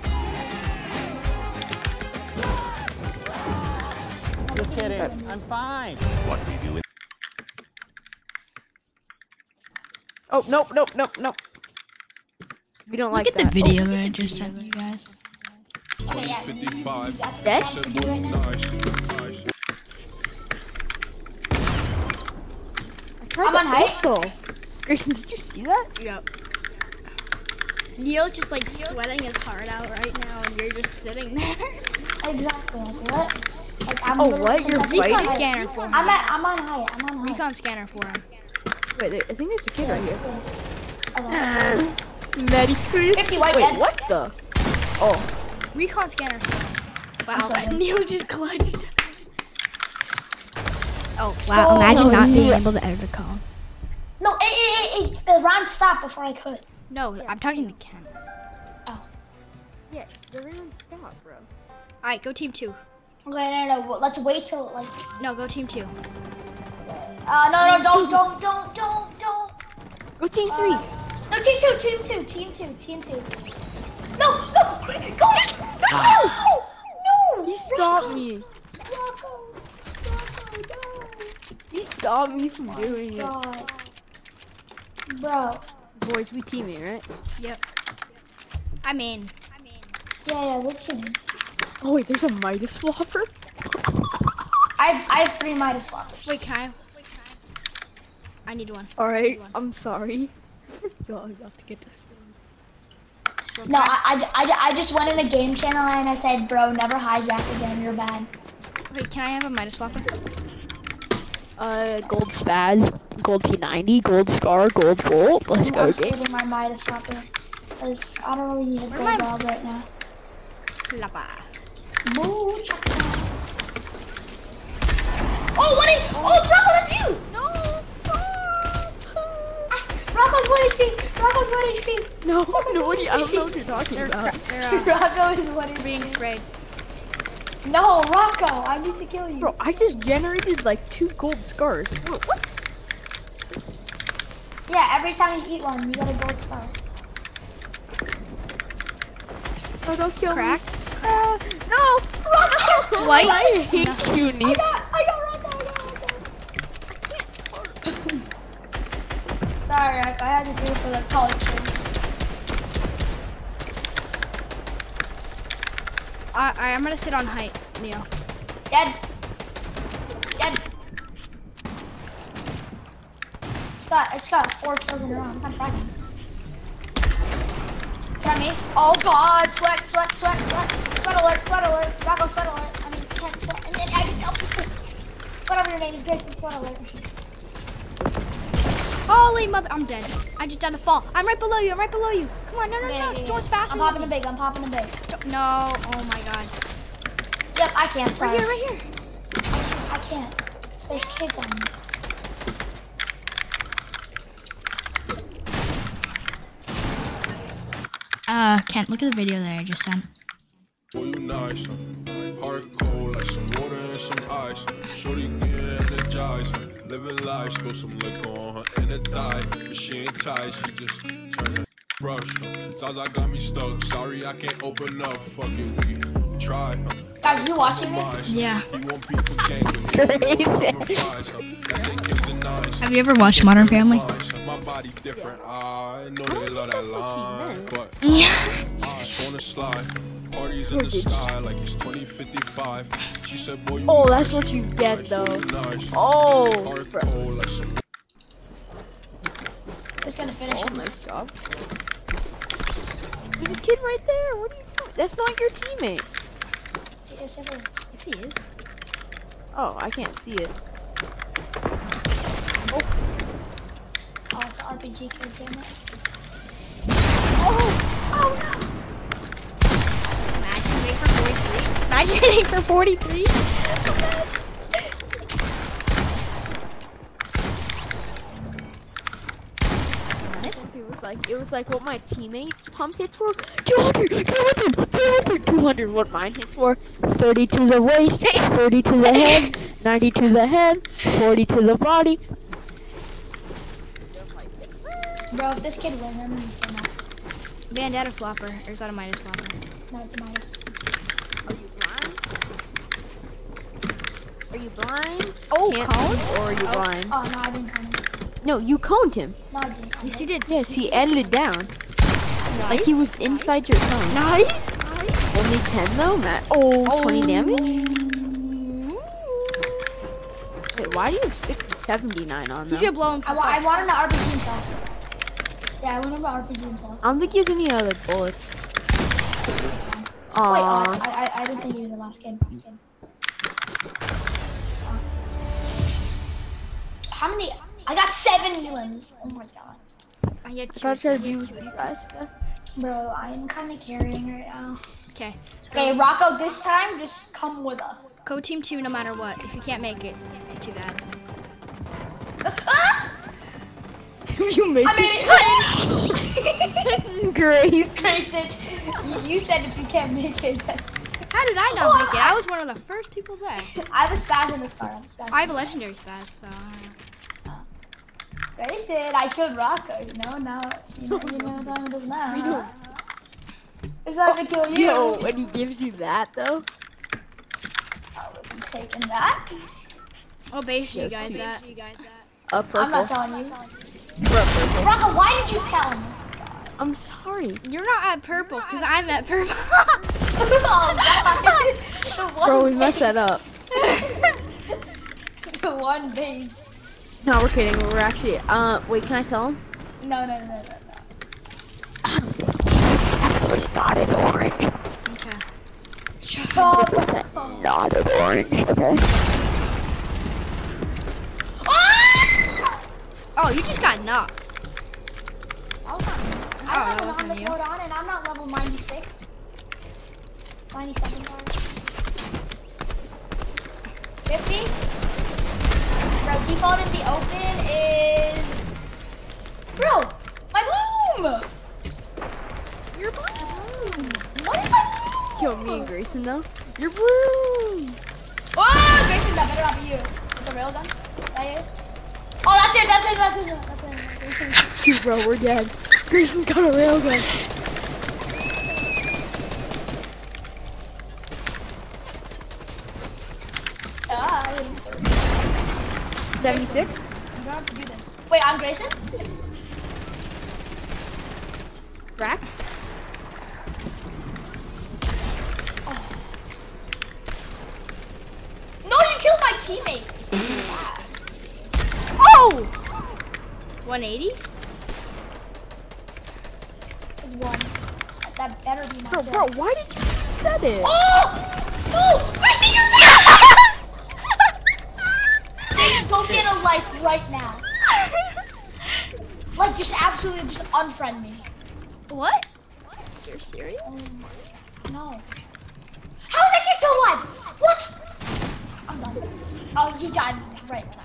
Just kidding. I'm fine. What we do? Oh, nope, nope, nope, nope. We don't Look like at that. the video that I just sent you guys. Okay, yeah. fifty-five. Dead? She said, boy, you nice. I tried I'm on the height. pistol. Grayson, did you see that? Yep. Neil's just like sweating his heart out right now, and you're just sitting there. Exactly. Like what? Like I'm Oh, literally- what? You're I'm fighting? on Scanner for him. I'm at. I'm on height. I'm on height. Recon scanner for him. Wait, there, I think there's a kid right here. Yes. Okay. Maddie Chris. fifty white Wait, dead. what the? Oh, Recon scanner for him. Wow, sorry. Neil just clutched. Oh, wow, imagine not being able to edit a call. No, hey, hey, hey, hey, the round stopped before I could. No, I'm talking to Ken. yeah, the round stopped, bro. Alright, go team two. Okay, no, no, no. Let's wait till like. No, go team two. Uh, no, no, don't, don't, don't, don't, don't. Go team Uh, three. No, team two, team two, team two, team two. No, no, go, no, no, no. He stopped me. Rocco, Rocco, no. He stopped me from doing it. God. Bro. Boys, we teammate, right? Yep. I mean, Yeah, yeah, we're teaming. Oh wait, there's a Midas flopper. I have, I have three Midas swappers. wait, can I? I need one. All right, I'm sorry. Yo, you have to get this. No, I, I, I, I just went in a game channel and I said, bro, never hijack again, you're bad. Wait, can I have a Midas flopper? Uh, gold spaz, gold P ninety, gold scar, gold bolt. Let's I'm go, game. saving my Midas flopper. Because I don't really need a Where gold am I? dog right now. Flopper. Boo, chaka. Oh, what is, oh, bro, that's you! No, stop. one H P. No, no, what do you, I don't know what you're talking They're, about. they're uh, Rocco is one H P. being sprayed. No, Rocco, I need to kill you. Bro, I just generated like two gold scars. Bro, what? Yeah, every time you eat one, you get a gold star. No, don't kill Crack. me. Uh, no! Rocco! White? I hate you, I Nick. got, I got Rocco, I got Rocco. Sorry, Rocco, I had to do it for the college thing. I, I I'm gonna sit on height, Neil. Dead. Dead. Scott, I just got four kills in a row. I'm kind of fighting. Try me. Oh god, sweat, sweat, sweat, sweat. Sweat alert, sweat alert. Rocco, sweat alert. I mean, can't sweat. And then I can help you. Whatever your name is, Grayson, sweat alert. Holy mother, I'm dead. I just had to fall. I'm right below you. I'm right below you. Come on, no, no, Yeah, no. yeah, Storm's yeah. faster. I'm than popping a me. big, I'm popping a big. Sto- no, oh my god. Yep, I can't, sorry. Right here, right here. I can't. There's kids on me. Uh, Kent, look at the video that I just sent. Boy, you nice, huh? Heart cold like some water and some ice. Shorty get energized, huh? Living life, spill some liquor on her inner thigh. But she ain't tight, she just turned the brush, huh? Sounds like got me stuck. Sorry, I can't open up. Fuck it, we try, huh? Guys, you watching me? Yeah. He won't be for gang, but he don't know what I'm fries, huh? They say kids are nice. Have you ever watched Modern Family? My body different. I know they love that line, but Yeah. I just wanna slide. Parties in the sky like it's twenty fifty-five. She said, boy, you Oh, nice. that's what you get, though. Nice. Oh, Heart bro. cold like some Just gonna finish Oh, him. nice job. There's a kid right there. What are you doing? That's not your teammate. Yes, it is. Yes, he is. Oh, I can't see it. Oh, it's an R P G kid, damn it. Imagine hitting for forty-three. Imagine hitting for forty-three. Nice. It was like it was like what my teammates' pump hits were. two hundred, two hundred, two hundred, two hundred. What mine hits were. thirty to the waist, thirty to the head, ninety to the head, forty to the body. Bro, if this kid wins, I'm gonna be so mad. Bandana flopper. Or is that a minus flopper? No, it's a minus. Are you blind? Are you blind? Oh, Can't cone? see, or are you blind? Oh, no, I didn't come. No, you coned him. No, I didn't come. Yes, you did. Yes, he edited down. Like he was inside your cone. Nice. Only ten though, Matt. Oh, twenty damage? Wait, why do you have six seventy-nine on He though? should blow I, himself wa I up. want him to R P G himself. Yeah, I want him to R P G himself. I don't think he has any other bullets. Wait, oh, Aww. I, I, I didn't think he was the last kid. Last kid. How many? I got seven elims. Oh my god. I get two That's our assists. view best. Bro, I'm kind of carrying right now. Okay. Okay, Rocco, this time, just come with us. Code team two no matter what. If you can't make it, it's too bad. You made I made it. Grace. Grayson, you said if you can't make it. then- How did I not make it? I was one of the first people there. I have a spaz in this car. I have a spaz. I have a legendary spaz, so. Grayson, I killed Rocco. You know now. You know, you know what time it is now. We don't- It's time to kill you. Yo, when he gives you that though. I will be taking that. Oh, base you Yes, guys please. that. A I'm not purple. telling you. Purple. Rocco, why did you tell me? I'm sorry. You're not at purple, because I'm at purple. Oh god. The one Bro, we messed base. that up. The one base. No, we're kidding. We're actually. Uh, wait. Can I tell him? No, no, no, no, no. It's not an orange. Okay. Oh, Not an orange. Okay. Oh, you just got knocked. I Oh, was not, that I haven't on wasn't this you. mode on and I'm not level ninety-six. ninety-seven, sorry. fifty? Bro, default in the open is... Bro, my blue! bloom! You're bloom! What is my bloom? Yo, me and Grayson though. You're blue. Oh, Grayson, that better not be you. With the railgun? That is? Oh, that's it, that's it, that's it, that's it. That's it. Dude, bro, we're dead. Grayson got a railgun. Ah, I didn't. seventy-six. I'm gonna have to do this. Wait, I'm Grayson? Rack. No, you killed my teammate. Oh! one eighty? It's one. That better be my Bro, kill. bro, why did you set it? Oh! No! Grayson, you're Grayson, go get a life right now. Like, just absolutely just unfriend me. What? You're serious? Um, no. How is that kid still alive? What? I'm done. Oh, he died right now.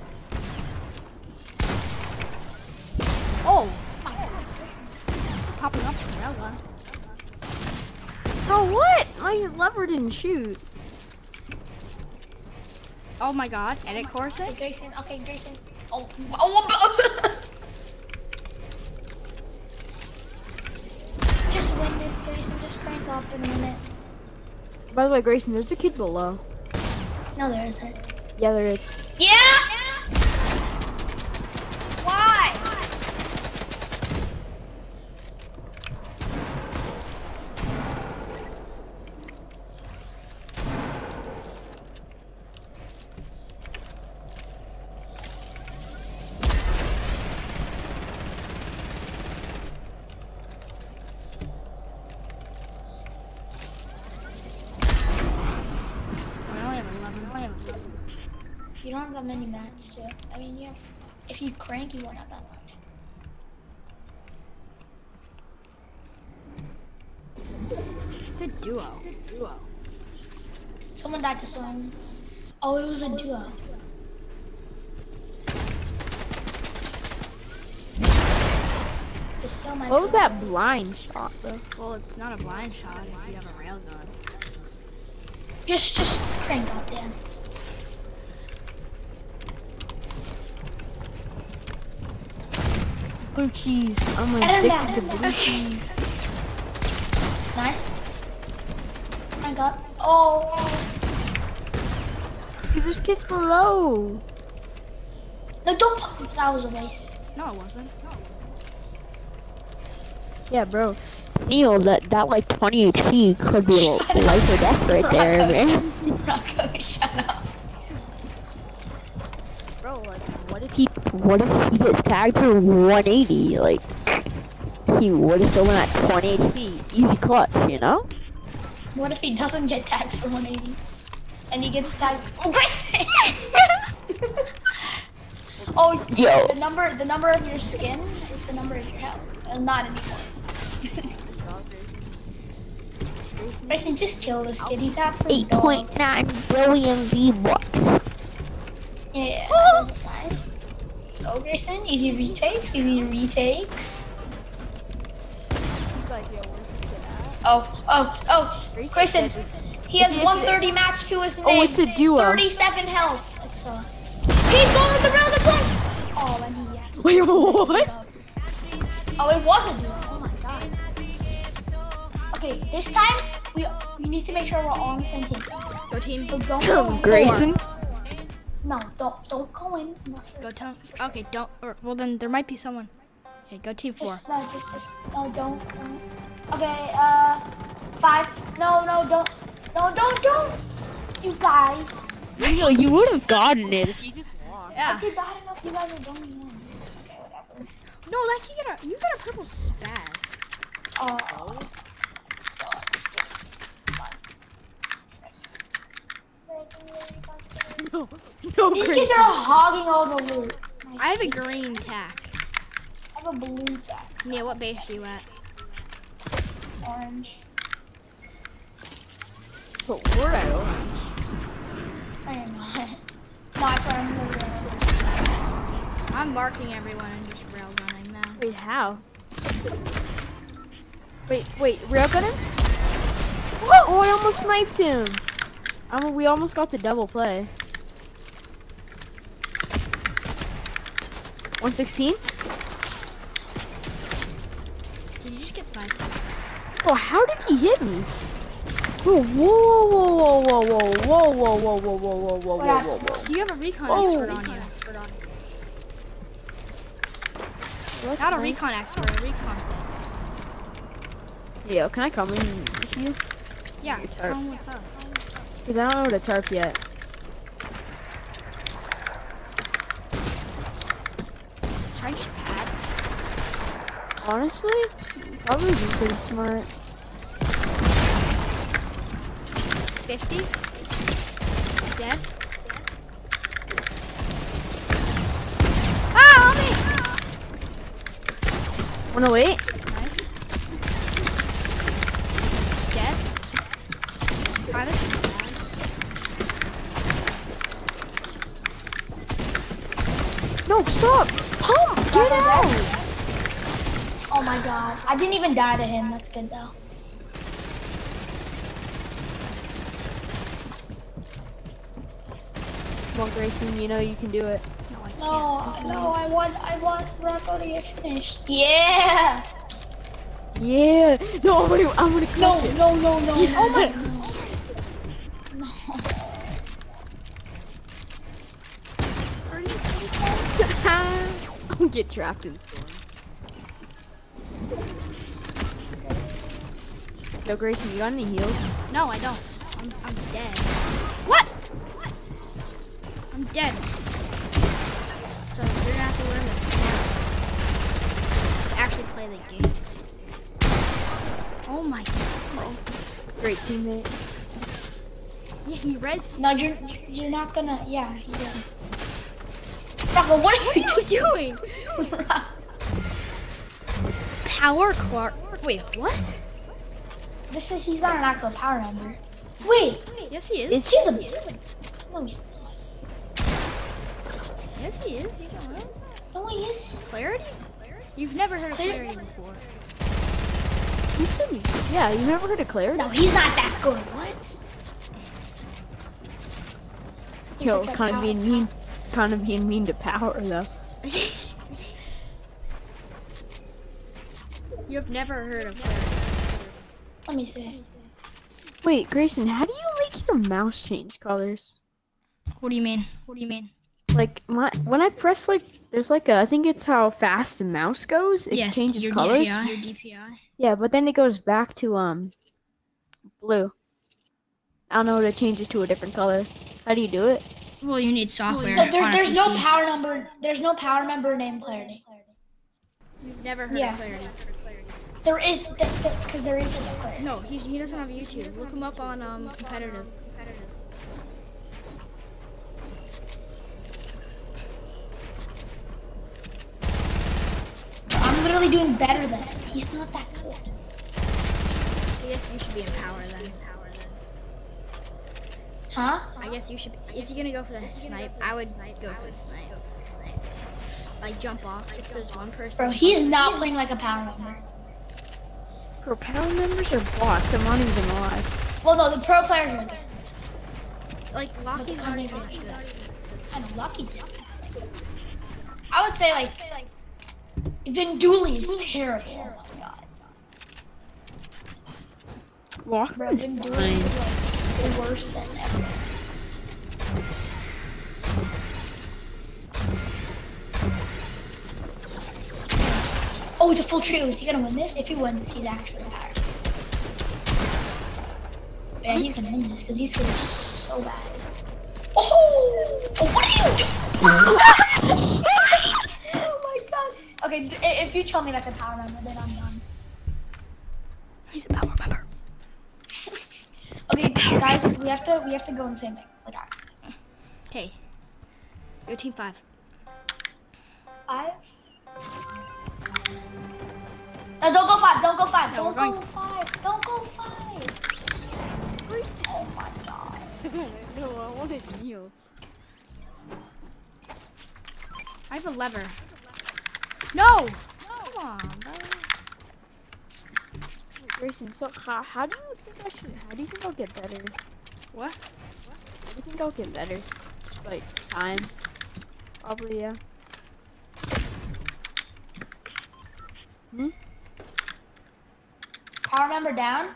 Oh! My God. Popping up some railgun. Bro, what? My lever didn't shoot. Oh my God, edit course Okay, it? Grayson. Okay, Grayson. Oh, oh, just win this, Grayson. Just crank up in a minute. By the way, Grayson, there's a kid below. No, there isn't. Yeah, there is. Yeah. Why? I only have eleven. I only have eleven. You don't have that many mats, too. I mean, you have, if you crank, you won't have that much. It's a duo. Duo. Someone died to storm. Oh, it was a duo. It's so much. What was that blind shot, though? Well, it's not a blind shot if you have a railgun. Just, just crank up, Dan. Blue cheese. I'm Edit him addicted to down. blue cheese. Nice. Crank up. Oh. Dude, there's kids below. No, don't pop. That was a waste. No, it wasn't. Yeah, bro. Neil, that, that like twenty H P could be life or death right there, man. Rocco, shut up. Bro, like, what if he, what if he gets tagged for one eighty? Like, he would have still been at twenty H P. Easy clutch, you know? What if he doesn't get tagged for one eighty? And he gets tagged. Oh, great! Oh, Yo. the number, the number of your skin is the number of your health. Uh, not anymore. Grayson, just kill this kid. He's absolutely eight point nine billion V-Bucks. Yeah, that's nice. Let's go, Grayson. Easy retakes, easy retakes. Oh, oh, oh, Grayson. He has one thirty match to his name. Oh, it's a duo. thirty-seven health. So, he's going with the round of play. Oh, and he actually. Wait, what? Oh, it was a duo. Oh my god. Okay, this time we we need to make sure we're all on the same team. Go team. So don't go in. Grayson? No, don't don't go in unless we're Go team. Okay, don't. Or, well, then there might be someone. Okay, go team four. Just, no, just, just, no, don't, don't. Okay, uh, five. No, no, don't, no, don't, don't. You guys. Neil, you would have gotten it if you just walked. Yeah. Okay, but I don't know if you guys are going in. Okay, whatever. No, like you got a you got a purple spaz. Oh. No, no, These Grayson. kids are hogging all the loot. I have a green tack. I have a blue tack. Neil, what base are you at? Orange. But we're at orange. I am not. No, I swear I'm gonna I'm marking everyone and just railgunning them. Wait, how? Wait, wait, real got him? Oh, I almost sniped him. I mean, we almost got the double play. one sixteen? Did you just get sniped? Oh, how did he hit me? Whoa, whoa, whoa, whoa, whoa, whoa, whoa, whoa, whoa, whoa, whoa, whoa, whoa, whoa, whoa. Do you have a recon Oh. expert on you? What's Not a that? recon expert, a recon. Yo, can I come in with you? Yeah, Tarp. come with us. Because I don't know the tarp yet. Should I just pad? Honestly, probably be pretty smart. fifty? Dead? Ah, on me! one oh eight? Nice. Dead? Ah, this is bad. No, stop! Pump! Get out! Oh my god. I didn't even die to him. That's good though. Come on, Grayson, you know you can do it. No, I can't. No, no, I want, I want Rocco to get finished. Yeah. Yeah! No, I'm gonna, I'm gonna No, clutch it. no, no, no. Yeah. Oh my. No. I'm gonna get trapped in storm. Yo, Grayson, you got any heals? No, I don't. I'm, I'm dead. What? I'm dead. So you're gonna have to learn to actually play the game. Oh my god. Great teammate. Yeah, he res. No, you're, you're not gonna. Yeah, he did. Rocco, what are What you are you doing? Power Clark. Wait, what? This is, he's not an actual power member. Wait, Yes, he is. he's a. No, he's. Yes, he is. You don't know. No, he is. Clarity? You've never heard of Clar- Clarity before. You should be. Yeah, you never heard of Claire? No, he's not that good. What? He's Yo, like a kind of power- being mean. Kind of being mean to power, though. You have never heard of Clarity. Let me see. Wait, Grayson, how do you make your mouse change colors? What do you mean? What do you mean? Like, my when I press, like, there's like a, I think it's how fast the mouse goes. It Yes, changes your colors. D P I. Your D P I. Yeah, but then it goes back to, um, blue. I don't know how to change it to a different color. How do you do it? Well, you need software. No, there, on a there's no P C. power number. There's no power member named Clarity. You've never heard Yeah. of Clarity. There is, because there is a Clarity. No, he, he doesn't have YouTube. Look him up on um competitive. I'm literally doing better than him. He's not that good. So yes, you should be in power then. Power then. Huh? I guess you should. Is he gonna go for the snipe? I would go for the snipe. Like jump off. If there's one person. Bro, he's not playing like a power member. Pro power members are bots. I'm not even gonna lie. Well, no, the pro players are good. Like Locky's not even good. I know, Lucky's. I would say like, Vin Dooley is terrible. Oh my god. Walker Bro, is Vin Dooley fine. is like the worst than ever. Oh, it's a full trio. Is he gonna win this? If he wins, he's actually tired. Yeah, he's gonna win this because he's gonna be so bad. Oh! Oh, what are you doing? Oh my god. Okay, d- i- if you tell me that's a power member, then I'm done. He's a power member. Okay, guys, we have to we have to go in the same thing. Like, actually. Okay. Go team five. Five. No, don't go five. Don't go five. No, don't we're go going- five. Don't go five. Oh my god. No, I wanted you. I have a lever. No! Come on, bro. Grayson, so how, how do you think I should? How do you think I'll get better? What? How do you think I'll get better? Like time? Probably yeah. Hmm. Power member down.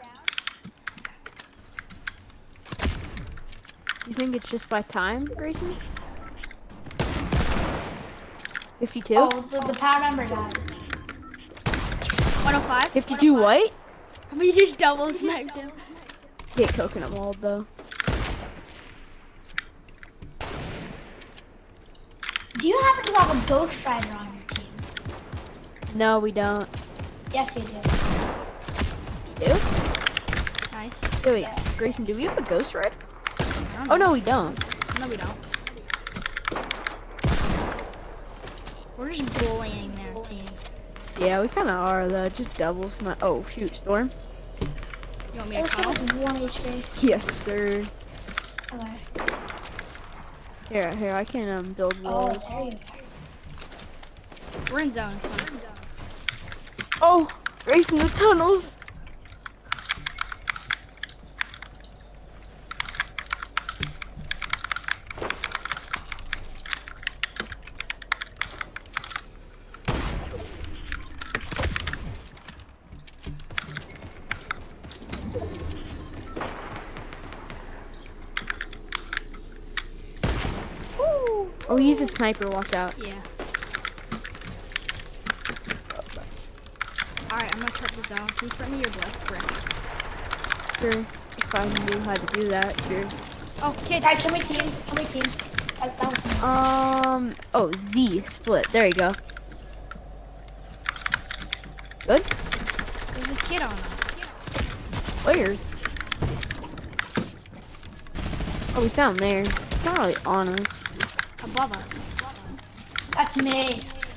You think it's just by time, Grayson? fifty-two? Oh, the, the power member down. one oh five. fifty-two white? We just double sniped him. Get coconut mold though. Do you happen to have a Ghost Rider on your team? No, we don't. Yes, you do. Do? Nice. Oh, wait, Grayson, do we have a Ghost Rider? Oh no, we don't. No, we don't. We're just bullying their team. Yeah, we kind of are though. Just double snipe. Oh shoot, Storm. You want me to This call? one is one H P. Yes, sir. Okay. Here, here, I can um build Oh, walls. there you go. We're in zone. It's fine. Oh, racing the tunnels. Oh, he's a sniper. Watch out. Yeah. Alright, I'm gonna turn the zone. Can you spread me your blood, Brick? Sure. If I knew how to do that, sure. Oh, kid. Guys, can we team? Can we team? That, that was me. Um. Oh, Z split. There you go. Good. There's a kid on us. Where? Oh, he's down there. He's not really on us. Above us. That's me.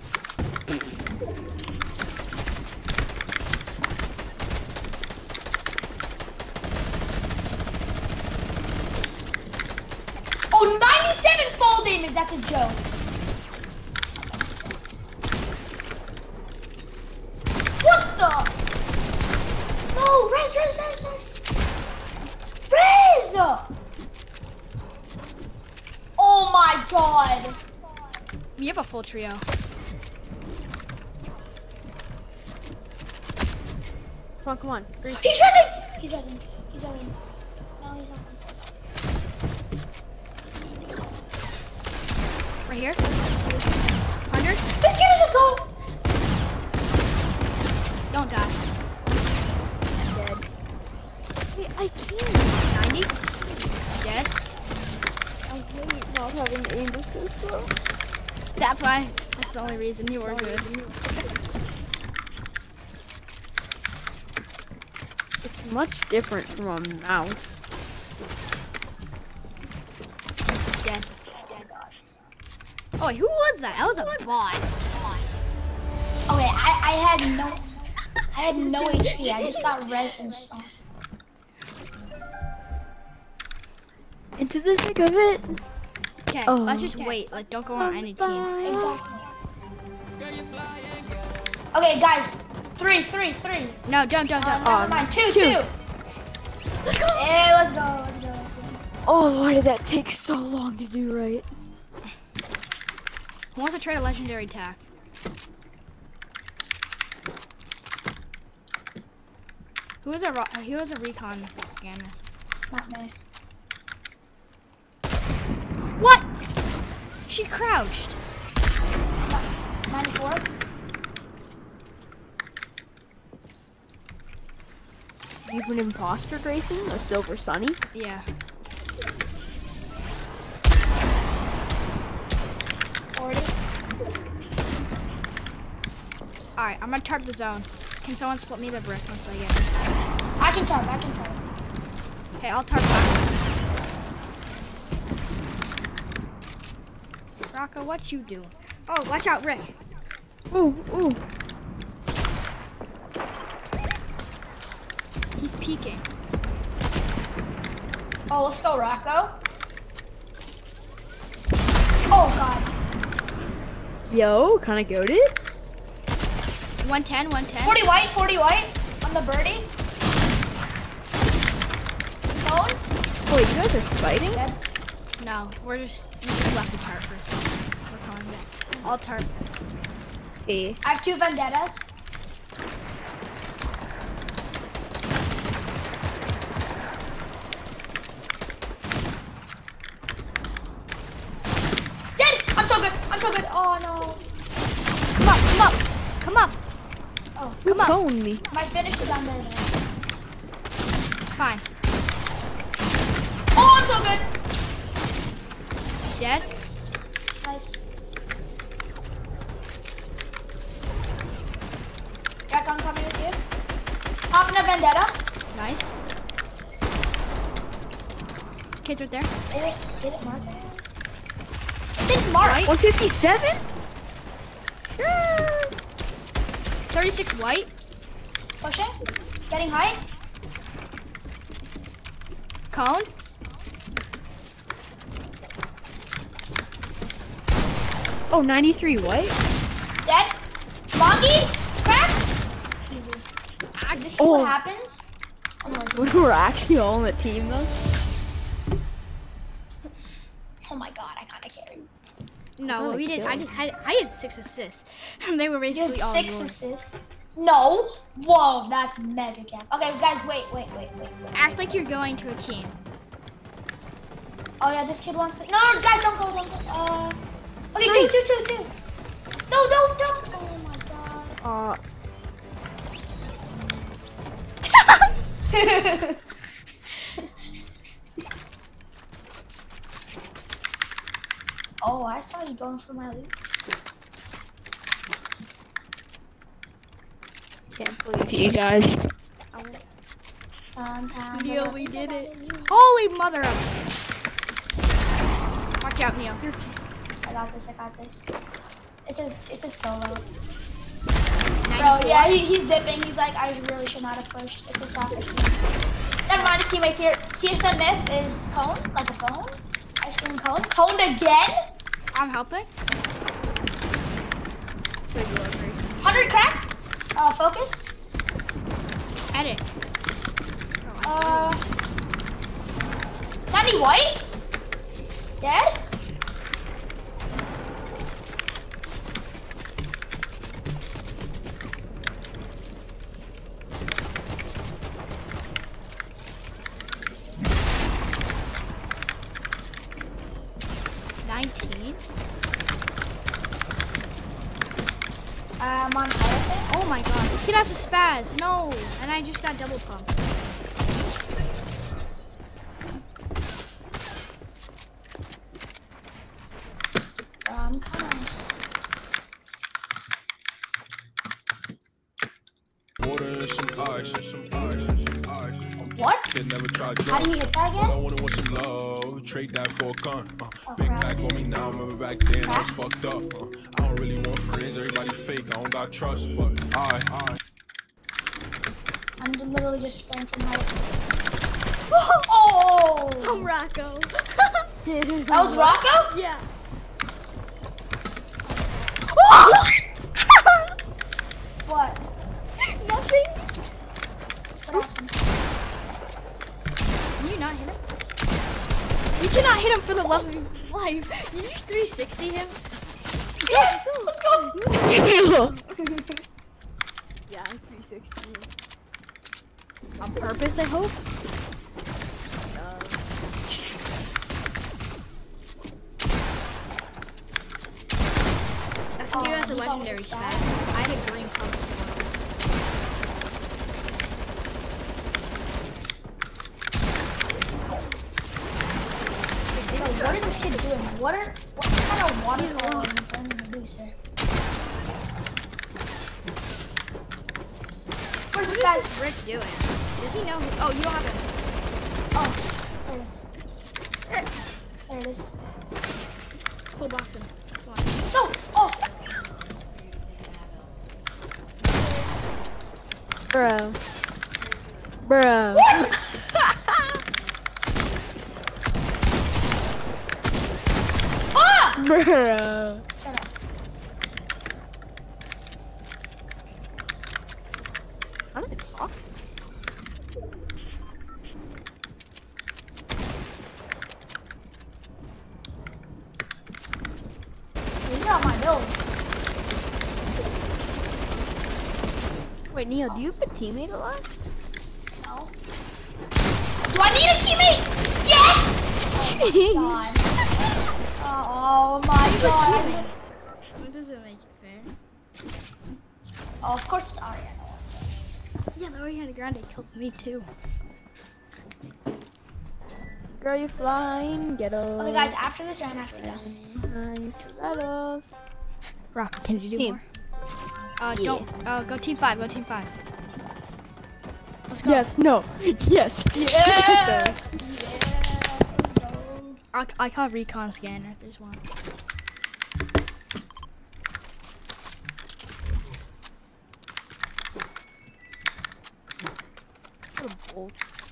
Oh, ninety-seven fall damage. That's a joke. What the? No, res, res, res, res. Res! Oh my god. You have a full trio. Come on, come on. Grease. He's resing! He's resing. He's resing. No, he's not. Right here. one hundred. This kid is a goat! Don't die. Dead. Wait, I can't. ninety. Dead. I hate not having aim assist though. That's why. That's the only reason you were good. It's much different from a mouse. Dead. Oh, wait, who was that? That was a bot. Oh wait, I, I had no, I had no H P. I just got res and stuff. Into the thick of it. Okay, Oh. let's just wait. Like, don't go on any team. Exactly. Okay, guys, three, three, three. No, jump, jump, jump. Uh, never mind, two, two. two. Let's go. Yeah, let's go, let's go, let's go. Oh, why did that take so long to do right? Who wants to trade a legendary tack? Who is a ro- who is a recon scanner? Not me. What? She crouched. ninety-four. You've an imposter, Grayson? A silver sunny? Yeah. forty. All right, I'm gonna tarp the zone. Can someone split me the brick once I get it? I can tarp, I can tarp. Okay, I'll tarp that. Rocco, what you do? Oh, watch out, Rick. Ooh, ooh. He's peeking. Oh, let's go, Rocco. Oh god. Yo, kinda goated? one ten, one ten. forty white, forty white on the birdie. Phone? Wait, you guys are fighting? No, we're just we just left the tarp first. We're calling it all tarp. Okay. I have two vendettas. Dead! I'm so good. I'm so good. Oh no. Come up, come up, come up. Oh, Who Come on. phoned me? my finish is on there. It's fine. Oh, I'm so good. Dead. Nice. Jack, I'm coming with you. Popping a vendetta. Nice. Kids right there. Get it, get it, Mark. It's Mark. Right. one fifty-seven? thirty-six white. Pushing. Getting high. Cone. Oh, ninety-three white? Dead. Longy. Crack. Easy. Ah, this is Oh. what happens. Oh, my God. We're actually all on the team though. Oh my God, I kind of carried. No, Oh, what we did, kill. I did, I, I had six assists, and they were You basically had all six yours. assists. No. Whoa, that's mega cap. Okay, guys, wait, wait, wait, wait. wait. Act like you're going to a team. Oh yeah, this kid wants to. No, no, guys, don't go, don't go. Uh. Okay, Three. two, two, two, two. No, don't, don't. Oh my God. Uh, Oh, I saw you going for my loot. can't believe you guys. Sometimes Neil, we did it. Holy mother of. Watch out, Neil. I got this. I got this. It's a, it's a solo. Bro, ninety-four. yeah, he, he's dipping. He's like, I really should not have pushed. It's a selfish thing. Never mind, his teammates here. T S M myth is cone, like a phone. Ice cream cone. Coned again. I'm helping. one hundred crack. Uh, focus. Edit. Uh, ninety white. Dead. nineteen. Uh, I'm on fire. Oh my god. This kid has a spaz. No. And I just got double pumped. I'm coming. Water and some ice. What? They never tried How do you drugs. get that All I again? wanted was some love. Trade that for a gun. Uh, Oh, big crap. back on me now. Remember back then I was fucked up. Uh, I don't really want friends. Everybody fake. I don't got trust. But I, I. I'm literally just spraying from height. Oh! Oh, Rocco. That was Rocco? Yeah. What? Nothing. What happened? Can you not hit him? You cannot hit him for the love of your life. You just three sixty him? Yes! Let's go! Yeah, I'm three sixty. On purpose, I hope. That Oh, dude has a he's legendary always spaz. bad. I had a green pump as Yo, what is this kid doing? What are what kind of waterfall is he going to do, sir? Where's this well. guy? What is Rick doing? Does he know? Who, oh, you don't have a Oh, there it is. There it is. full box him. Come on. No! Oh! Bro. Bro. What? Ah! Bro. Shut up. How did it talk? Wait, Neil, do you have a teammate alive? No. Do I need a teammate? Yes! Oh my god. What does it make it fair? Oh, of course it's Ariana. Yeah, the Ariana Grande killed me too. Girl, you flying, get up. Okay, guys, after this round, after that. Nice, let us. Rock, can you do Team. more? Uh, Yeah. don't. Uh, go team five. Go team five. Let's go. Yes, no, yes. Yeah! I, I call recon scanner if there's one. What a bolt.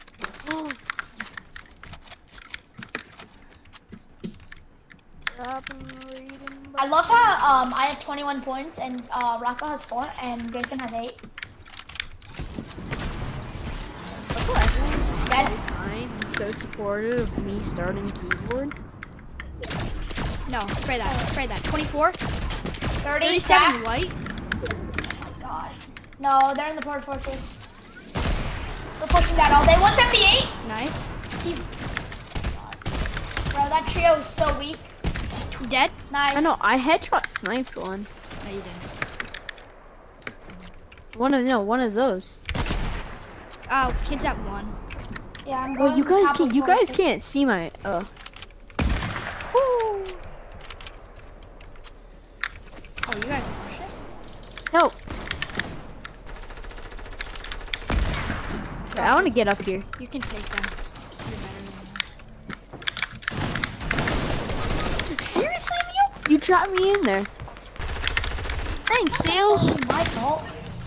Stop reading. I love how um I have twenty-one points and uh Rocco has four and Grayson has eight. Dead. Fine. He's so supportive of me starting keyboard. No, spray that. Spray that. twenty-four. thirty. thirty-seven Back. white. Oh my god. No, they're in the port fortress. We're pushing that all day. one seventy-eight. Nice. He's. Bro, that trio is so weak. Dead. Nice. I know. I headshot sniped one. No, you didn't. One of no, one of those. Oh, kids at one. Yeah, I'm going. Oh, you guys top can. of You guys fortress. can't see my. Uh. Oh, you guys are pushing? No. Wait, I want to get up here. You can take them. You're better than Seriously, Neil? You trapped me in there. Thanks, Neil. My fault.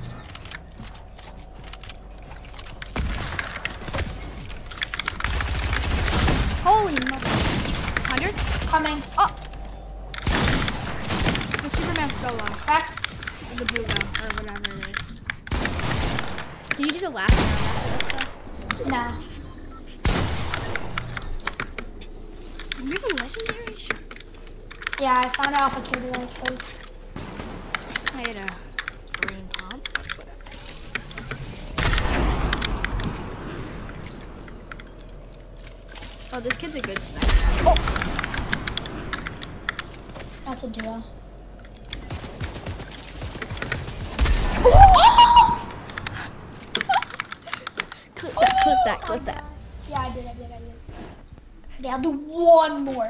Holy mother. one hundred? Coming. Oh! The Superman solo. Back. The blue though, or whatever it is. Can you do the last round after this though? Nah. Do you have a legendary? Yeah, I found out off a kid that I played. I had a green pump. Whatever. Oh, this kid's a good sniper. Oh! That's a duo. Clip that, clip that, clip that. Yeah, I did, I did, I did. Okay, I'll do one more.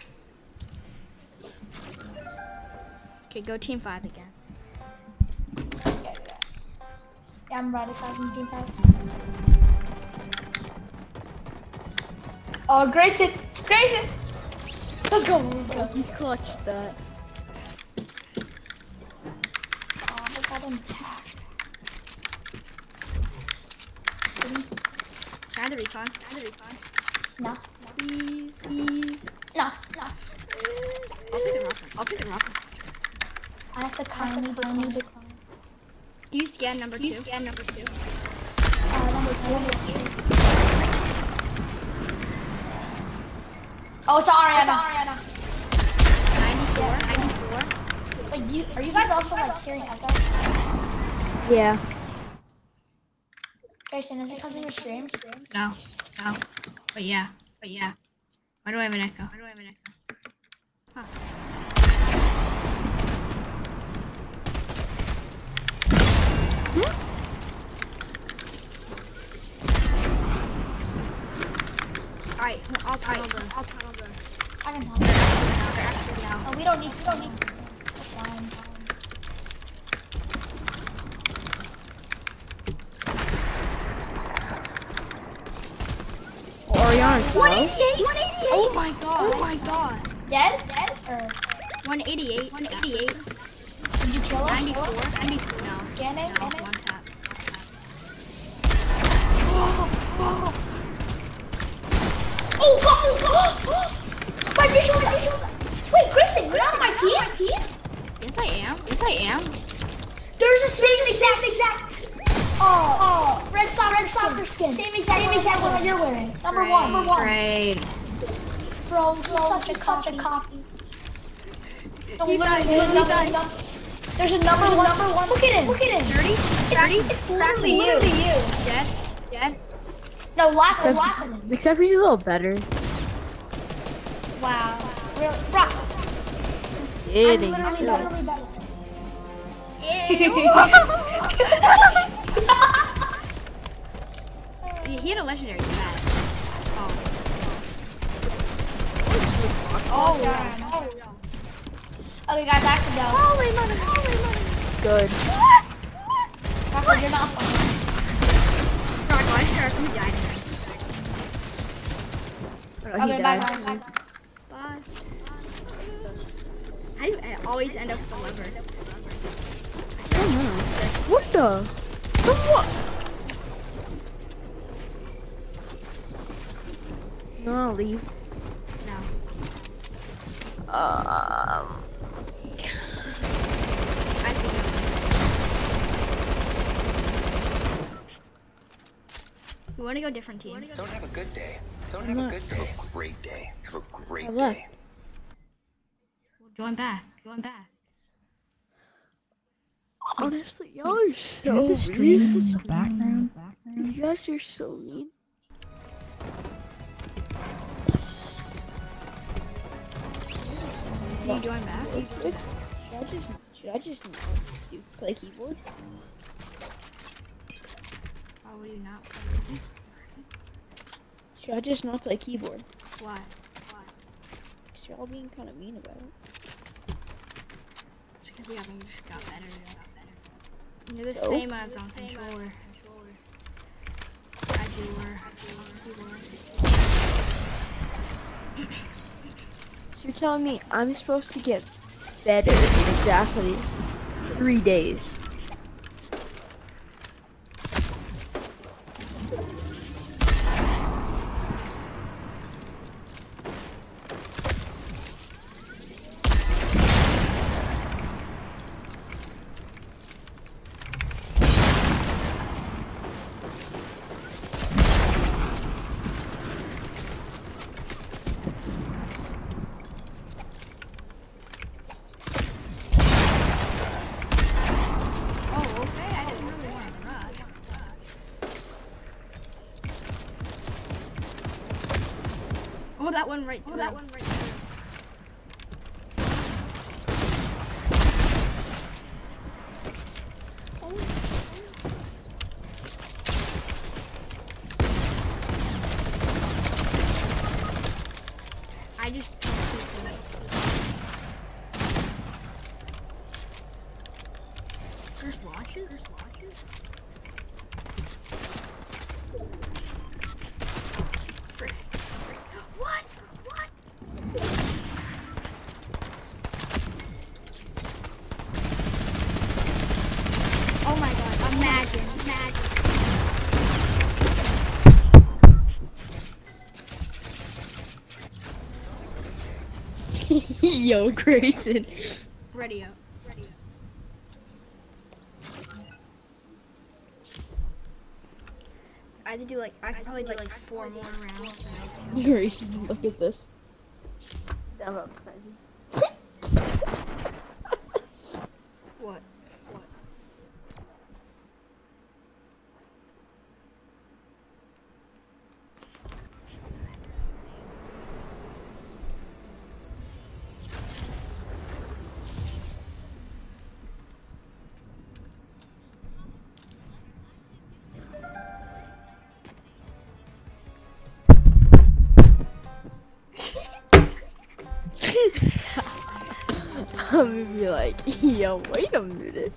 Okay, go team five again. Okay, yeah. Yeah, I'm ready for team five. Oh, Grayson! Grayson! Let's go, let's go. You clutched that. Oh, I got him tagged. Try the recon, try the recon. No, Please, please. no, no. I'll take the rocket. I'll take the rocket. I have to kindly decline. decline. Do you scan number two? You scan number two. Uh, number two. Oh, it's Ariana. Ariana. ninety-four, ninety-four. Like, do you, are you guys also like hearing echoes? Yeah. Grayson, is it because of your stream? No, no. But yeah, but yeah. Why do I have an echo? Why do I have an echo? Huh. Alright, I'll tunnel them. I'll tunnel them. I can help. They're actually down. Oh, we don't need. We don't need. That's fine. Oriana's one low. eighty-eight. one eighty-eight. Oh my god. Oh my god. Dead? Dead? Or one eighty-eight. one eighty-eight. did you kill him? ninety-four. ninety-four. No. Scanning. No, Scanning. one tap. Oh god! Oh god! My visual. My visual. Wait, Grayson, you're not on my team. My team? Yes, I am. Yes, I am. There's the same exact exact. Oh, oh, red soccer, red soccer skin. Same exact, same exact one that you're wearing. Number Great, one, number one. Great. Bro, he's such a such a copy. No, He literally, died, he literally, died. literally. There's a number one. Number one. Look at him. Look at him. Dirty? Dirty? It's literally you. you. Dead? Dead? No, laughing, laughing. Except he's a little better. Wow. Really? Rock. Kidding. I'm literally literally better. He had a legendary stat. Oh. Oh, yeah. Oh, yeah. Okay, guys, I have to go. Holy mother, holy mother. Good. What? Rocco, you're not funny. Rock, why did Shark die tonight? Oh, he Okay, bye, died. bye, bye. Bye. I, I always end up with the lever. What the? The what? No, I'll leave. No. Um. I think I'm You want to go different teams? Don't have a good day. Don't have a good day. Have a great day. Have a great I left. day. Well, join back. Join back. Honestly, y'all are so There's a stream mean. in the background. You guys are so mean. Can you join back? Should I just should I just not do play keyboard? Why would you not play? Should I just not play keyboard? Why? Why? Cause y'all being kind of mean about it. It's because you got, you just got better. You got better. You're the So? same as on controller. As you were. on keyboard. So you're telling me I'm supposed to get better in exactly three days? Oh, okay. I didn't really want to rush. Oh, that one right. Oh, that one right. There. I just don't keep doing it. There's launches? There's launches? Frick. Frick. What? What? Oh my god, imagine, imagine. Yo, Grayson. Ready up. Ready up. I had to do like, I could probably do like four more rounds. Grayson, look at this. Down upside. What? What? I'm gonna be like, yo, wait a minute.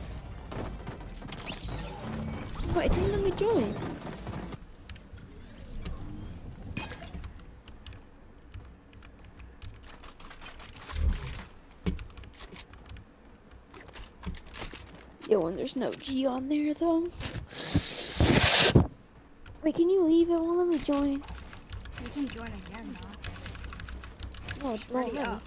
Why didn't let me join? Yo, and there's no G on there though. Wait, can you leave? It won't let me join. You can join again though. No, it's not Ready me. up.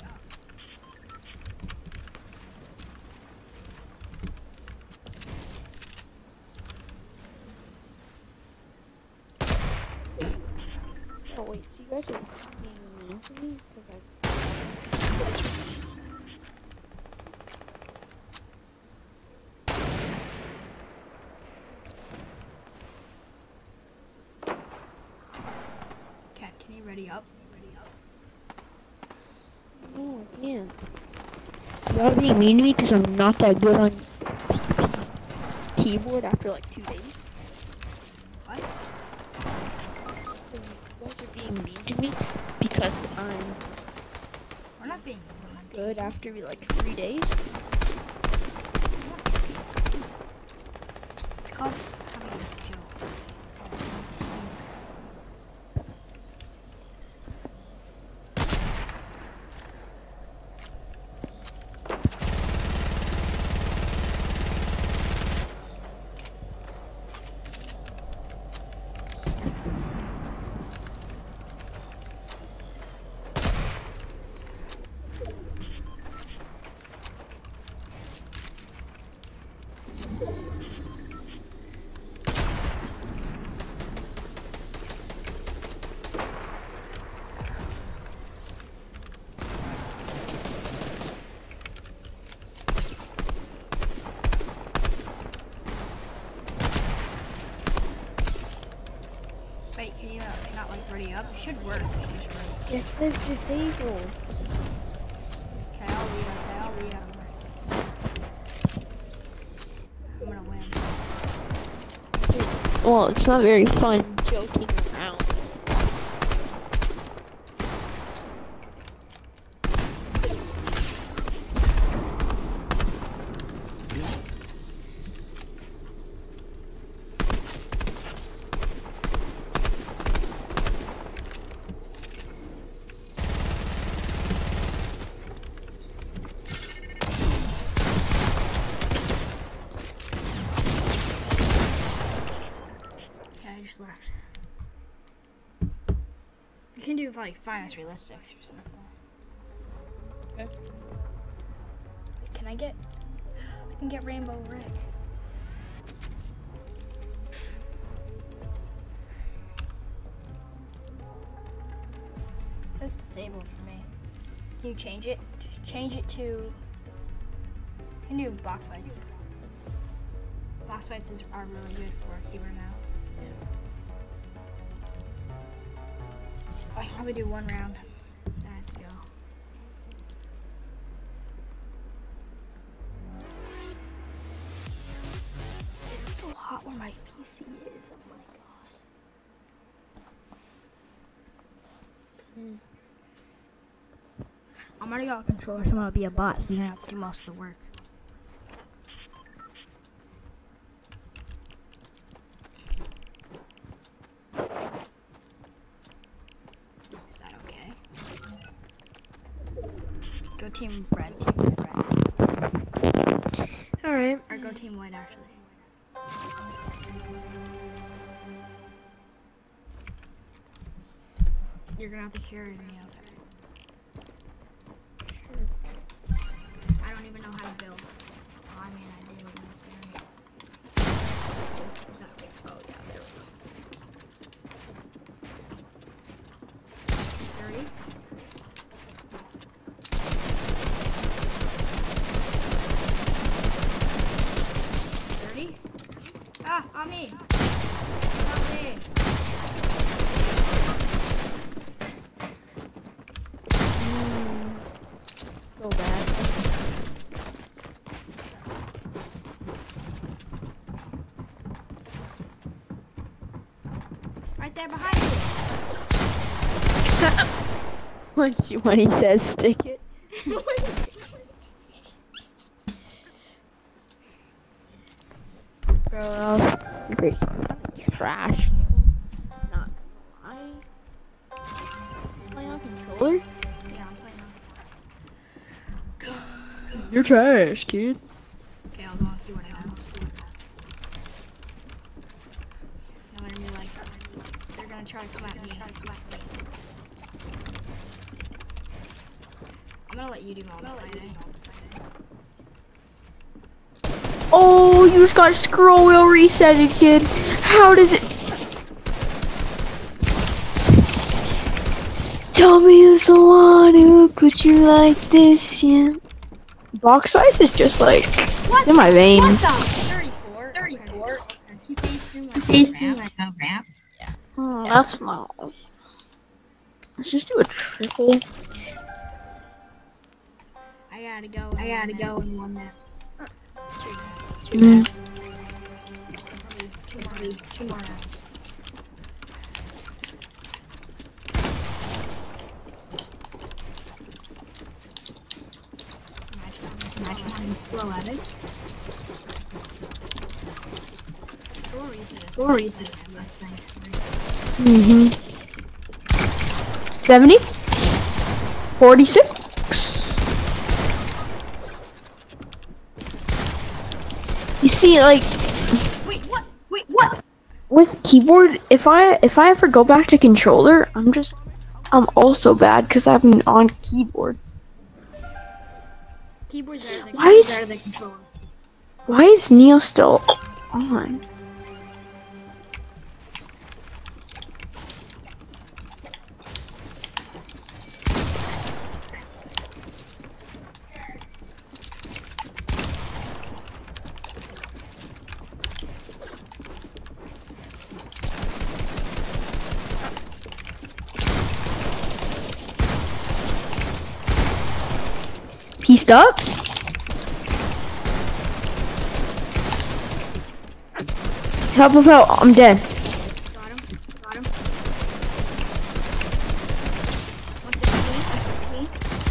Oh wait, so you guys are being mean to me? 'Cause I... Oh, yeah. Y'all being mean to me because I'm not that good on keyboard after like two days. What? So you guys are being mean to me because I'm We're not being good after like three days. It's called having a joke. A sense of humor. Wait, can you not, not like ready up? It should work. It says disabled. Okay, I'll read up. I'll read up. I'm gonna win. Well, it's not very fun joking around. Just left. You can do like finest realistics or something. Okay. Can I get? I can get Rainbow Rick. It says disabled for me. Can you change it? Change it to. You can do box fights. Box fights is, are really good for keyboard and mouse. I can probably do one round. I have to go. It's so hot where my P C is. Oh my god. Mm. I'm already got a controller, so I'm gonna be a bot, so you don't have to do most of the work. Go team red, team red. Alright. Or go team white, actually. You're gonna have to carry me out there. I don't even know how to build. Oh, I mean, I do in this area. Is that okay? Oh, yeah, there we go. Three. Ah, on me. Not me. Mm, so bad. Right there behind you. when, he, when he says stick it. Bro, that was great. Trash. Not gonna lie. Play on controller? Yeah, I'm playing on. You're trash, kid. Okay, I'll go on keyboard and mouse. Now they're gonna be like, they're gonna try to come at me. I'm gonna let you do all the fighting. Oh, you just got scroll wheel resetted, kid. How does it? Tell me who's the one who put you like this, yeah. Box size is just like What? in my veins. What the? thirty-four. thirty-four. Keep tasting like Tasting like a wrap. Oh, that's not. Let's just do a triple. gotta go. I gotta go in one minute. Mm. Two more rounds. Two more rounds. Imagine having slow at it. Stories at last night. Mm-hmm. seventy? forty-six? You see, like, Wait, what? Wait, what? with keyboard, if I if I ever go back to controller, I'm just I'm also bad because I'm on keyboard. Keyboard's better than Why is Better than controller. why is Neo still on? Pieced up? Help him out, I'm dead. Got him. Got him. one sixteen.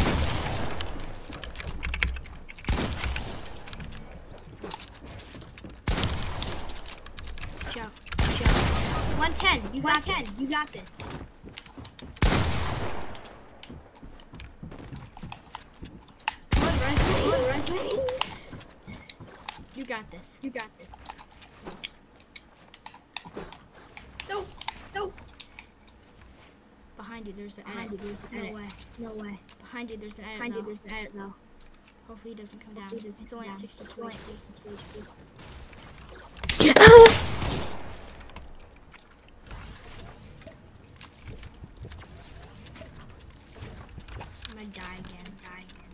Joe. Joe. one ten. You got ten. You got this. Good, right? Good, right? You got this. You got this. No, no. Behind you, there's an edit. Behind you, there's an No edit. way. No way. Behind you, there's an edit. Behind you, though. there's an edit though. Hopefully, he doesn't come down. Hopefully it doesn't It's only come at down. sixty-two. It's only at sixty-two. I'm gonna die again. Die again.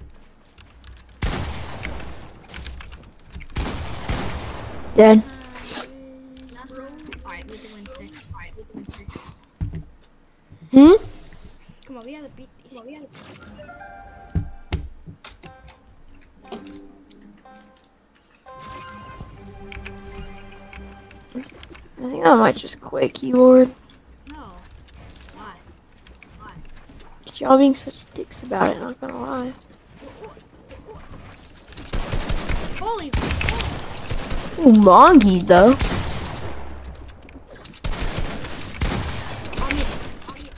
Dead. Alright, we can win six. Alright, we can win six. Hmm? Come on, we gotta beat these. Come on, we gotta I think I might just quit keyboard. No. Why? Why? Cause y'all being such dicks about it, not gonna lie. Holy. Ooh, Mongy though. I'll meet it.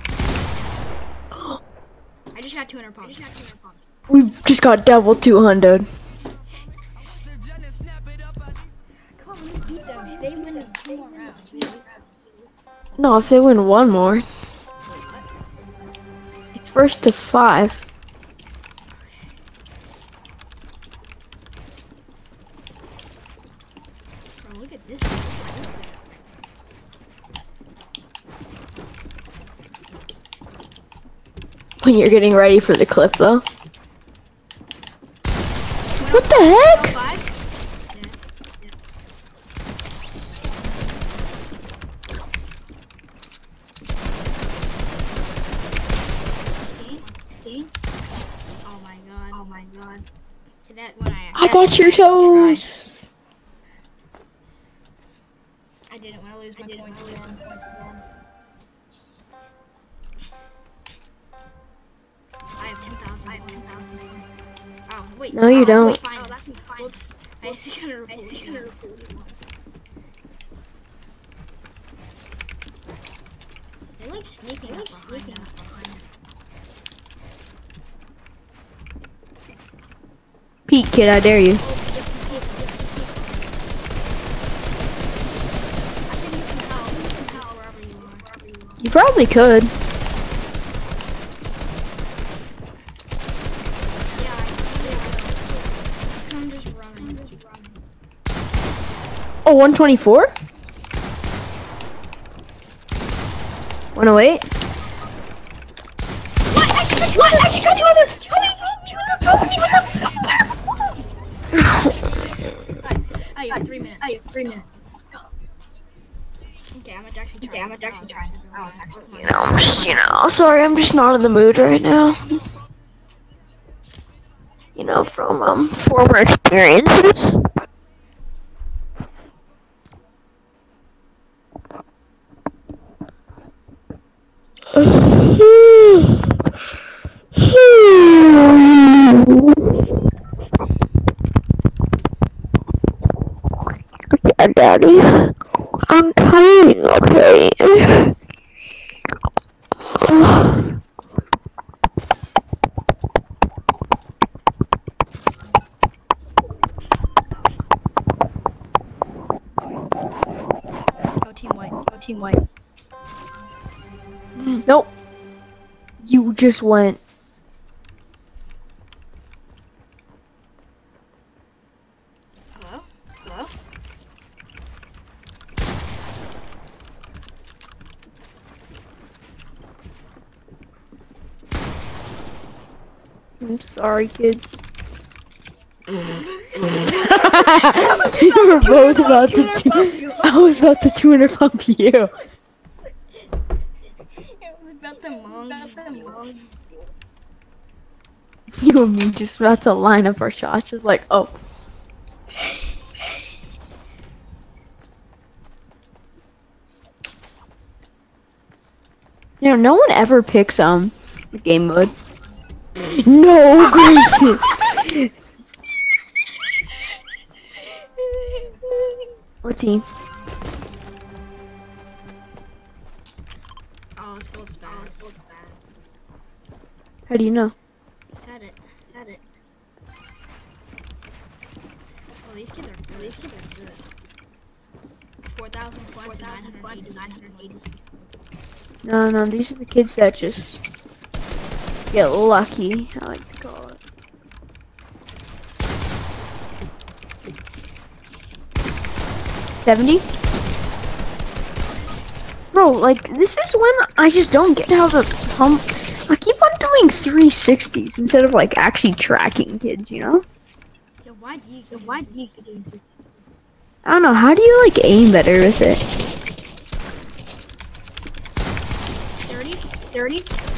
I just got two hundred pounds. We just got double two hundred. Come on, let's beat them. If they win two more rounds, we beat them. No, if they win one more. It's first to five. Bro, look at this. Look at this. When you're getting ready for the clip though. What the heck? Five? See? See? Oh my god. Oh my god. Okay, that one I I got your toes. I didn't want to lose my points again. I have ten thousand points. Oh, wait. No, you oh, don't. That's oh, that's Whoops. I just gotta report it. They're like sneaking up behind us. Pete, kid, I dare you. I can use some help. Use some help wherever you are. Wherever you are. You probably could. Yeah, I can. I'm just running. I'm just running. Oh, one twenty-four? one oh eight? What? I got you! What? I got you on the... Two I got three minutes. I have three minutes. Okay, I'm actually trying. Okay, I'm actually trying. I was actually. You know, I'm just, you know, sorry, I'm just not in the mood right now. you know, from um former experiences. Yeah, Daddy, I'm coming, okay? Go team white. Go team white. Nope. You just went. Hello? Hello? I'm sorry, kids. We were both about to do. I was about to tuner pump you. It was about the mom. You and me just about to line up our shots. Just like, oh. You know, no one ever picks um game mode. No, Grayson. What team? Oh, it's gold spaz. How do you know? He said it. He said it. Oh, these kids are good. These kids are good. four thousand points and nine hundred eighty-six. No, no, these are the kids that just get lucky, I like to call it. seventy? Bro, like, this is when I just don't get how the pump... I keep on doing three sixties instead of, like, actually tracking kids, you know? Yo, why do you, yo, why do you do this? I don't know, how do you, like, aim better with it? thirty? thirty?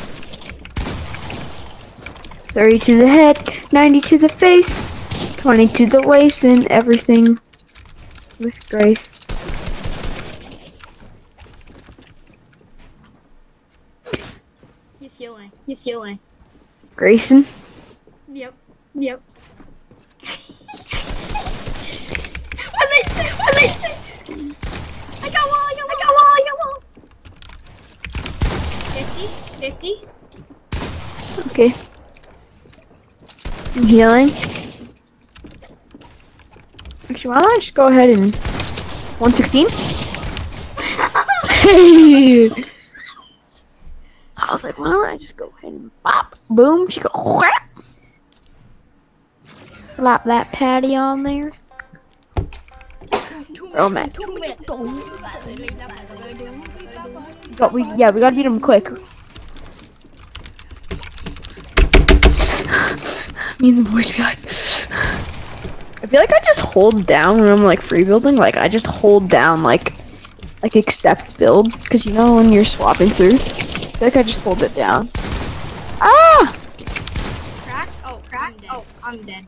thirty to the head, ninety to the face, twenty to the waist, and everything with grace. You feeling? You feeling? Grayson? Yep. Yep. What they say? What they say? I got wall, I got wall, I got wall, I got wall. fifty? fifty? Okay. I'm healing. Actually, why don't I just go ahead and one sixteen? Hey! I was like, why don't I just go ahead and pop, boom, she go whap. Slap that patty on there. Oh man. But we, yeah, we gotta beat him quick. Me and the boys be like, I feel like I just hold down when I'm like free building. Like I just hold down like, like accept build, because you know when you're swapping through, I feel like I just hold it down. Ah! Crack? Oh, crack? Oh, I'm dead.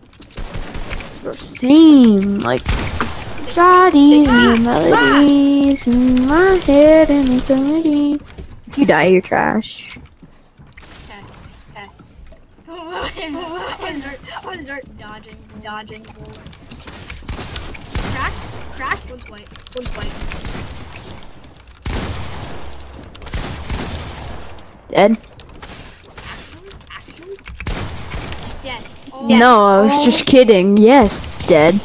Same, like, shawty's new melodies in my head and it's already. If you die, you're trash. Okay, okay. I start, I start dodging, dodging forward. Crack? Crack? One's white. One's white. Dead? Actually? Actually? Dead. Oh, No, I was oh. just kidding. Yes, it's dead.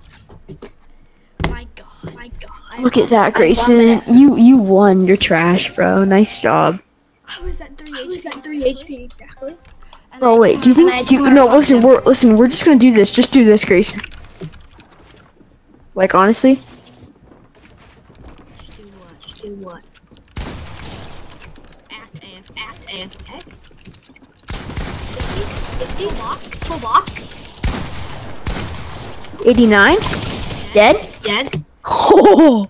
My god. My god. Look at that, Grayson. You you won. You're trash, bro. Nice job. I was at three H P. I was at three H P exactly. And Oh I- wait, do you and I think? Do you, had no, to- listen. We're listen. We're just gonna do this. Just do this, Grayson. Like honestly. Just do what? Just do what? Act A F, act A F, act. sixty? sixty? Full box? Full box? eighty-nine. Dead. Dead? Oh.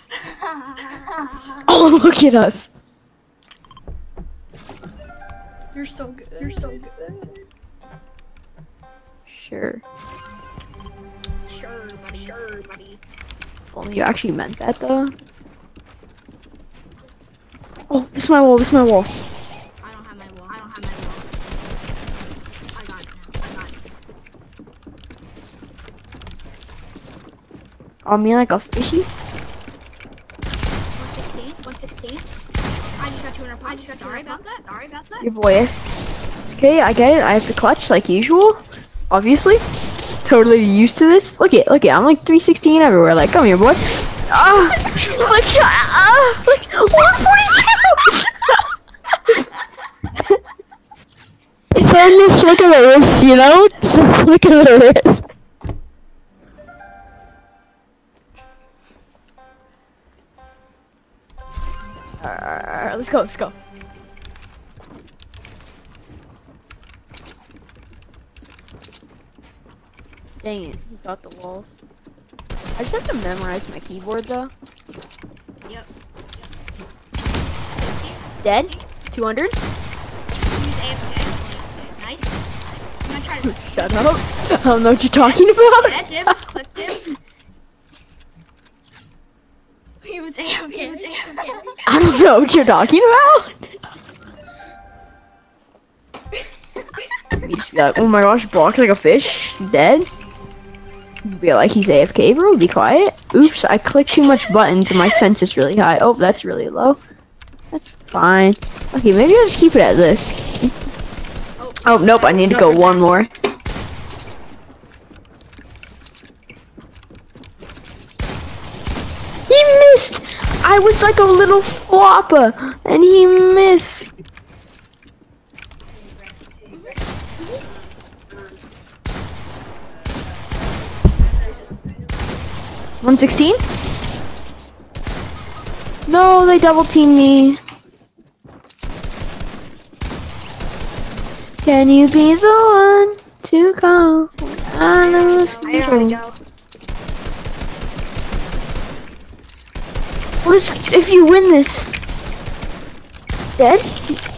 Oh, look at us. You're so good. You're so good. Sure. Sure, buddy. Sure, buddy. If only you actually meant that though. Oh, this is my wall. This is my wall. I don't have my wall. I don't have my wall. I got it now. I got it. On me like a fishy. one sixteen. one sixteen. I just got two hundred points. I just got Sorry about that. Sorry about that. Your voice. It's okay, I get it. I have to clutch like usual. Obviously. Totally used to this. Look it, look it. I'm like three sixteen everywhere. Like, come here, boy. Ah, like, ah, like one forty-two. It's on the flick of the wrist, you know? It's the flick of the wrist. Alright, let's go, let's go. Dang it, he got the walls. I just have to memorize my keyboard though. Yep. Dead? two hundred? Use A F K. Nice. I'm gonna try to. Shut up. I don't know what you're talking about. That's him. Clipped him. He was A F K. He was A F K. I don't know what you're talking about. You just be like, oh my gosh, blocked like a fish, dead. You'd be like, he's A F K, bro, be quiet. Oops, I clicked too much buttons and my sense is really high. Oh, that's really low. That's fine. Okay, maybe I'll just keep it at this. Oh, nope, I need to go one more. He missed! I was like a little flopper, and he missed. one sixteen? No, they double team me. Can you be the one to come when I lose control? What is, if you win this? Dead?